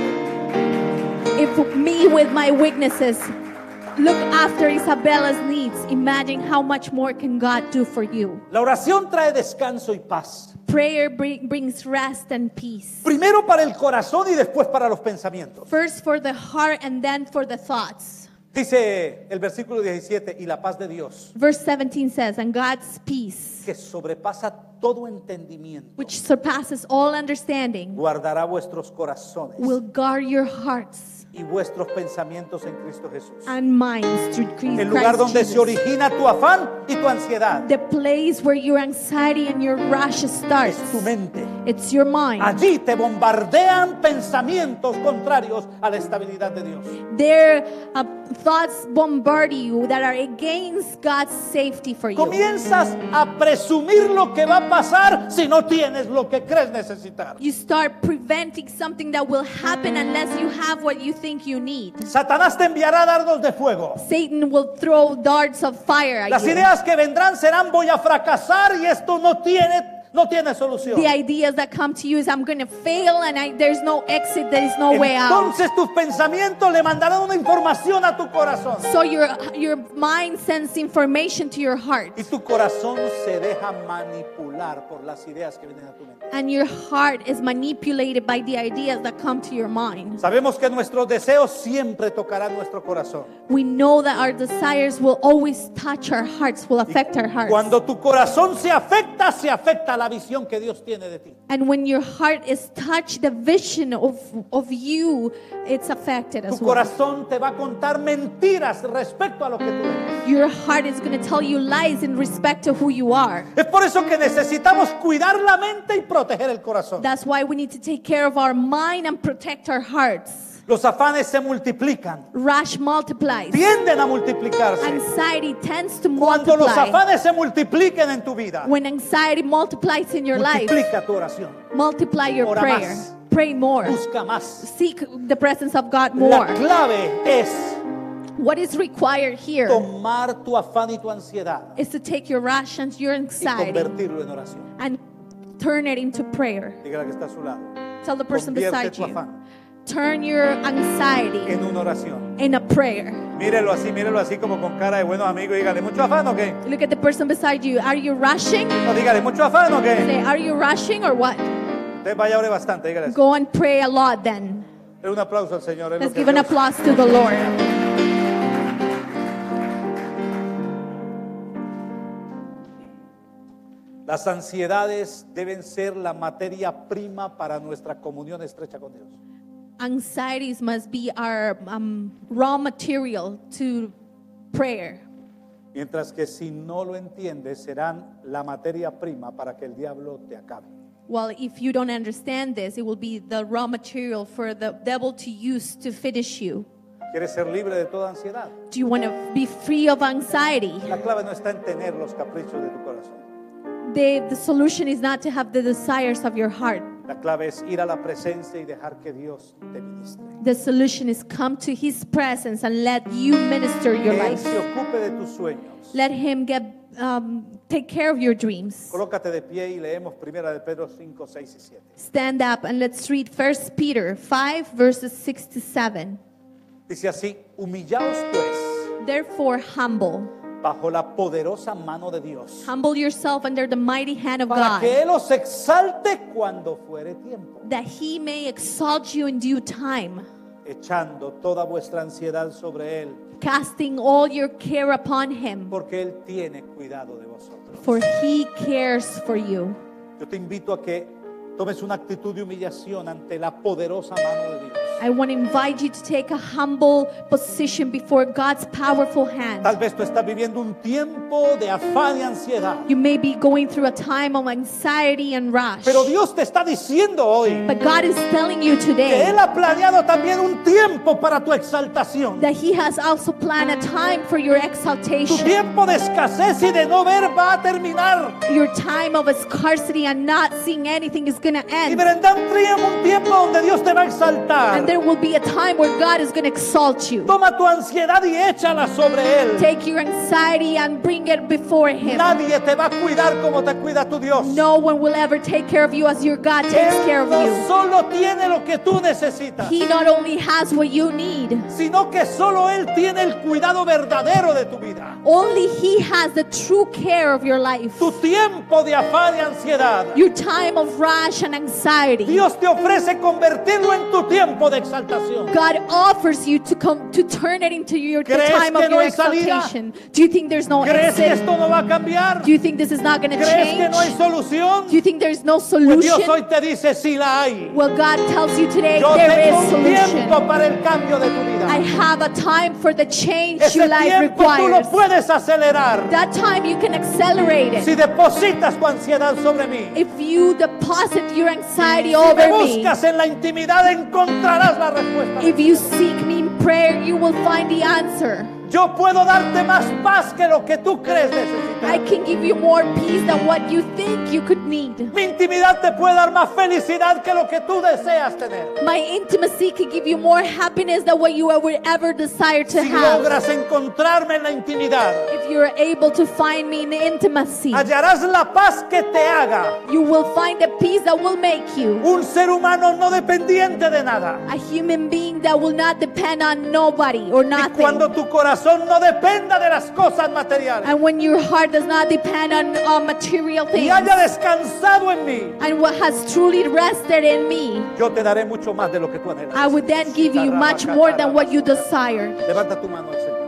de ti. If me with my weaknesses look after Isabella's needs, imagine how much more can God do for you. La oración trae descanso y paz. Prayer bring, brings rest and peace. Primero para el corazón y después para los pensamientos. First for the heart and then for the thoughts. Dice el versículo diecisiete, y la paz de Dios, Verse seventeen says, and God's peace, que sobrepasa todo entendimiento, which surpasses all understanding, guardará vuestros corazones will guard your hearts y vuestros pensamientos en Cristo Jesús. and minds through Christ El lugar donde se Jesus. origina tu afán y tu ansiedad The place where your anxiety and your rush starts, es tu mente. it's your mind. Allí te bombardean pensamientos contrarios a la estabilidad de Dios. Their uh, thoughts bombard you that are against God's safety for you. Comienzas a presumir lo que va a pasar si no tienes lo que crees necesitar. You start preventing something that will happen unless you have what you think you need. Satanás te enviará dardos de fuego. Satan will throw darts of fire at Las you. ideas que vendrán serán voy a fracasar y esto no tiene, no tiene solución. The ideas that come to you is I'm going to fail and I, there's no exit, there is no way out. Entonces tus pensamientos le mandarán una información a tu corazón. So your your mind sends information to your heart, Y tu corazón se deja manipular por las ideas que vienen a tu mente. and your heart is manipulated by the ideas that come to your mind. Sabemos que nuestros deseos siempre tocarán nuestro corazón. We know that our desires will always touch our hearts, will affect our hearts. Cuando tu corazón se afecta, se afecta la visión que Dios tiene de ti. And when your heart is touched, the vision of, of you, it's affected Tu as well. corazón te va a contar mentiras respecto a lo que tú eres. Your heart is going to tell you lies in respect to who you are. Es por eso que necesitamos cuidar la mente y proteger el corazón. That's why we need to take care of our mind and protect our hearts. Los afanes se multiplican, Rush multiplies. tienden a multiplicarse. Anxiety tends to Cuando los multiply. afanes se multipliquen en tu vida, When anxiety multiplies in your life, multiplica tu oración. multiply your Ora prayer. más. Pray more. Busca más. Seek the presence of God La more. clave es What is required here tomar tu afán y tu ansiedad is to take your rations, your y anxiety, convertirlo en oración. and turn it into prayer. Dígale que está a su lado. Tell the person Convierte beside tu you. afán Turn your anxiety en una oración. in a prayer. Mírelo así, mírelo así como con cara de buenos amigos. Dígale, ¿mucho afán o qué? Look at the person beside you. Are you rushing? No, dígale, ¿mucho afán o qué? Say, are you rushing or what? Usted vaya ore bastante, dígale así. Go and pray a lot then. Un aplauso al Señor. es lo Let's que give an Dios- applause to the Lord. Las ansiedades deben ser la materia prima para nuestra comunión estrecha con Dios. Anxieties must be our um, raw material to prayer. Mientras que si no lo entiendes, serán la materia prima para que el diablo te acabe. Well, if you don't understand this, it will be the raw material for the devil to use to finish you. ¿Quieres ser libre de toda ansiedad? Do you want to be free of anxiety? La clave no está en tener los caprichos de tu corazón. The, the solution is not to have the desires of your heart. La clave es ir a la presencia y dejar que Dios te ministre. The solution is come to His presence and let you minister your Que Él life. se ocupe de tus sueños. Let Him get um, take care of your dreams. Colócate de pie y leemos primera de Pedro cinco, seis y siete. Stand up and let's read First Peter five verses six to seven. Dice así, humillaos pues Therefore humble, bajo la poderosa mano de Dios, humble yourself under the mighty hand of para God, que Él os exalte cuando fuere tiempo, that He may exalt you in due time, echando toda vuestra ansiedad sobre Él, casting all your care upon Him, porque Él tiene cuidado de vosotros. for He cares for you. Yo te invito a que tomes una actitud de humillación ante la poderosa mano de Dios. I want to invite you to take a humble position before God's powerful hand. Tal vez tú estás viviendo un tiempo de afán y ansiedad, You may be going through a time of anxiety and rush, pero Dios te está diciendo hoy but God is telling you que today Él ha planeado también un tiempo para tu exaltación. that He has also planned a time for your Tu exaltation. tiempo de escasez y de no ver va a terminar. Your time of scarcity and not seeing anything is going to Y end. vendrá un tiempo donde Dios te va a exaltar. And there will be a time where God is going to exalt you. Toma tu ansiedad y échala sobre Él. Take your anxiety and bring it before Him. Nadie te va a cuidar como te cuida tu Dios. No one will ever take care of you as your God takes care Él of no you. solo tiene lo que tú necesitas, He not only has what you need, sino que solo Él tiene el cuidado verdadero de tu vida. only He has the true care of your life. Tu tiempo de afán y ansiedad, Your time of rush and anxiety. Dios te ofrece convertirlo en tu tiempo de exaltación. God offers you to come to turn it into your the ¿Crees time que of no your hay salida? exaltation. Do you think there's no ¿Crees que exit? esto no va a cambiar? Do you think this is not going to ¿Crees que no hay change? solución? Do you think there's no Pues Dios solution? hoy te dice sí la hay. Well, God tells you today Yo there tengo is un tiempo solution. para el cambio de tu I vida. have a time for the change Ese your life tiempo tú lo requires. puedes acelerar That time you can accelerate si it. depositas tu ansiedad sobre mí. If you deposit your anxiety Si me over me, buscas en la intimidad encontrarás la respuesta. if you seek me in prayer, you will find the answer. Yo puedo darte más paz que lo que tú crees I necesitar. can give you more peace than what you think you could need. Mi intimidad te puede dar más felicidad que lo que tú deseas tener. My intimacy can give you more happiness than what you would ever desire to Si have. logras encontrarme en la intimidad, If you're able to find me in intimacy, hallarás la paz que te haga you will find a peace that will make you un ser humano no dependiente de nada. a human being that will not depend on nobody or Y nothing. cuando tu corazón no dependa de las cosas materiales And when your heart does not depend on uh, material y things, haya descansado en mí, and what has truly rested in me, yo te daré mucho más de lo que tú anhelas. I would then give you much more than what you desire. Levanta tu mano al Señor.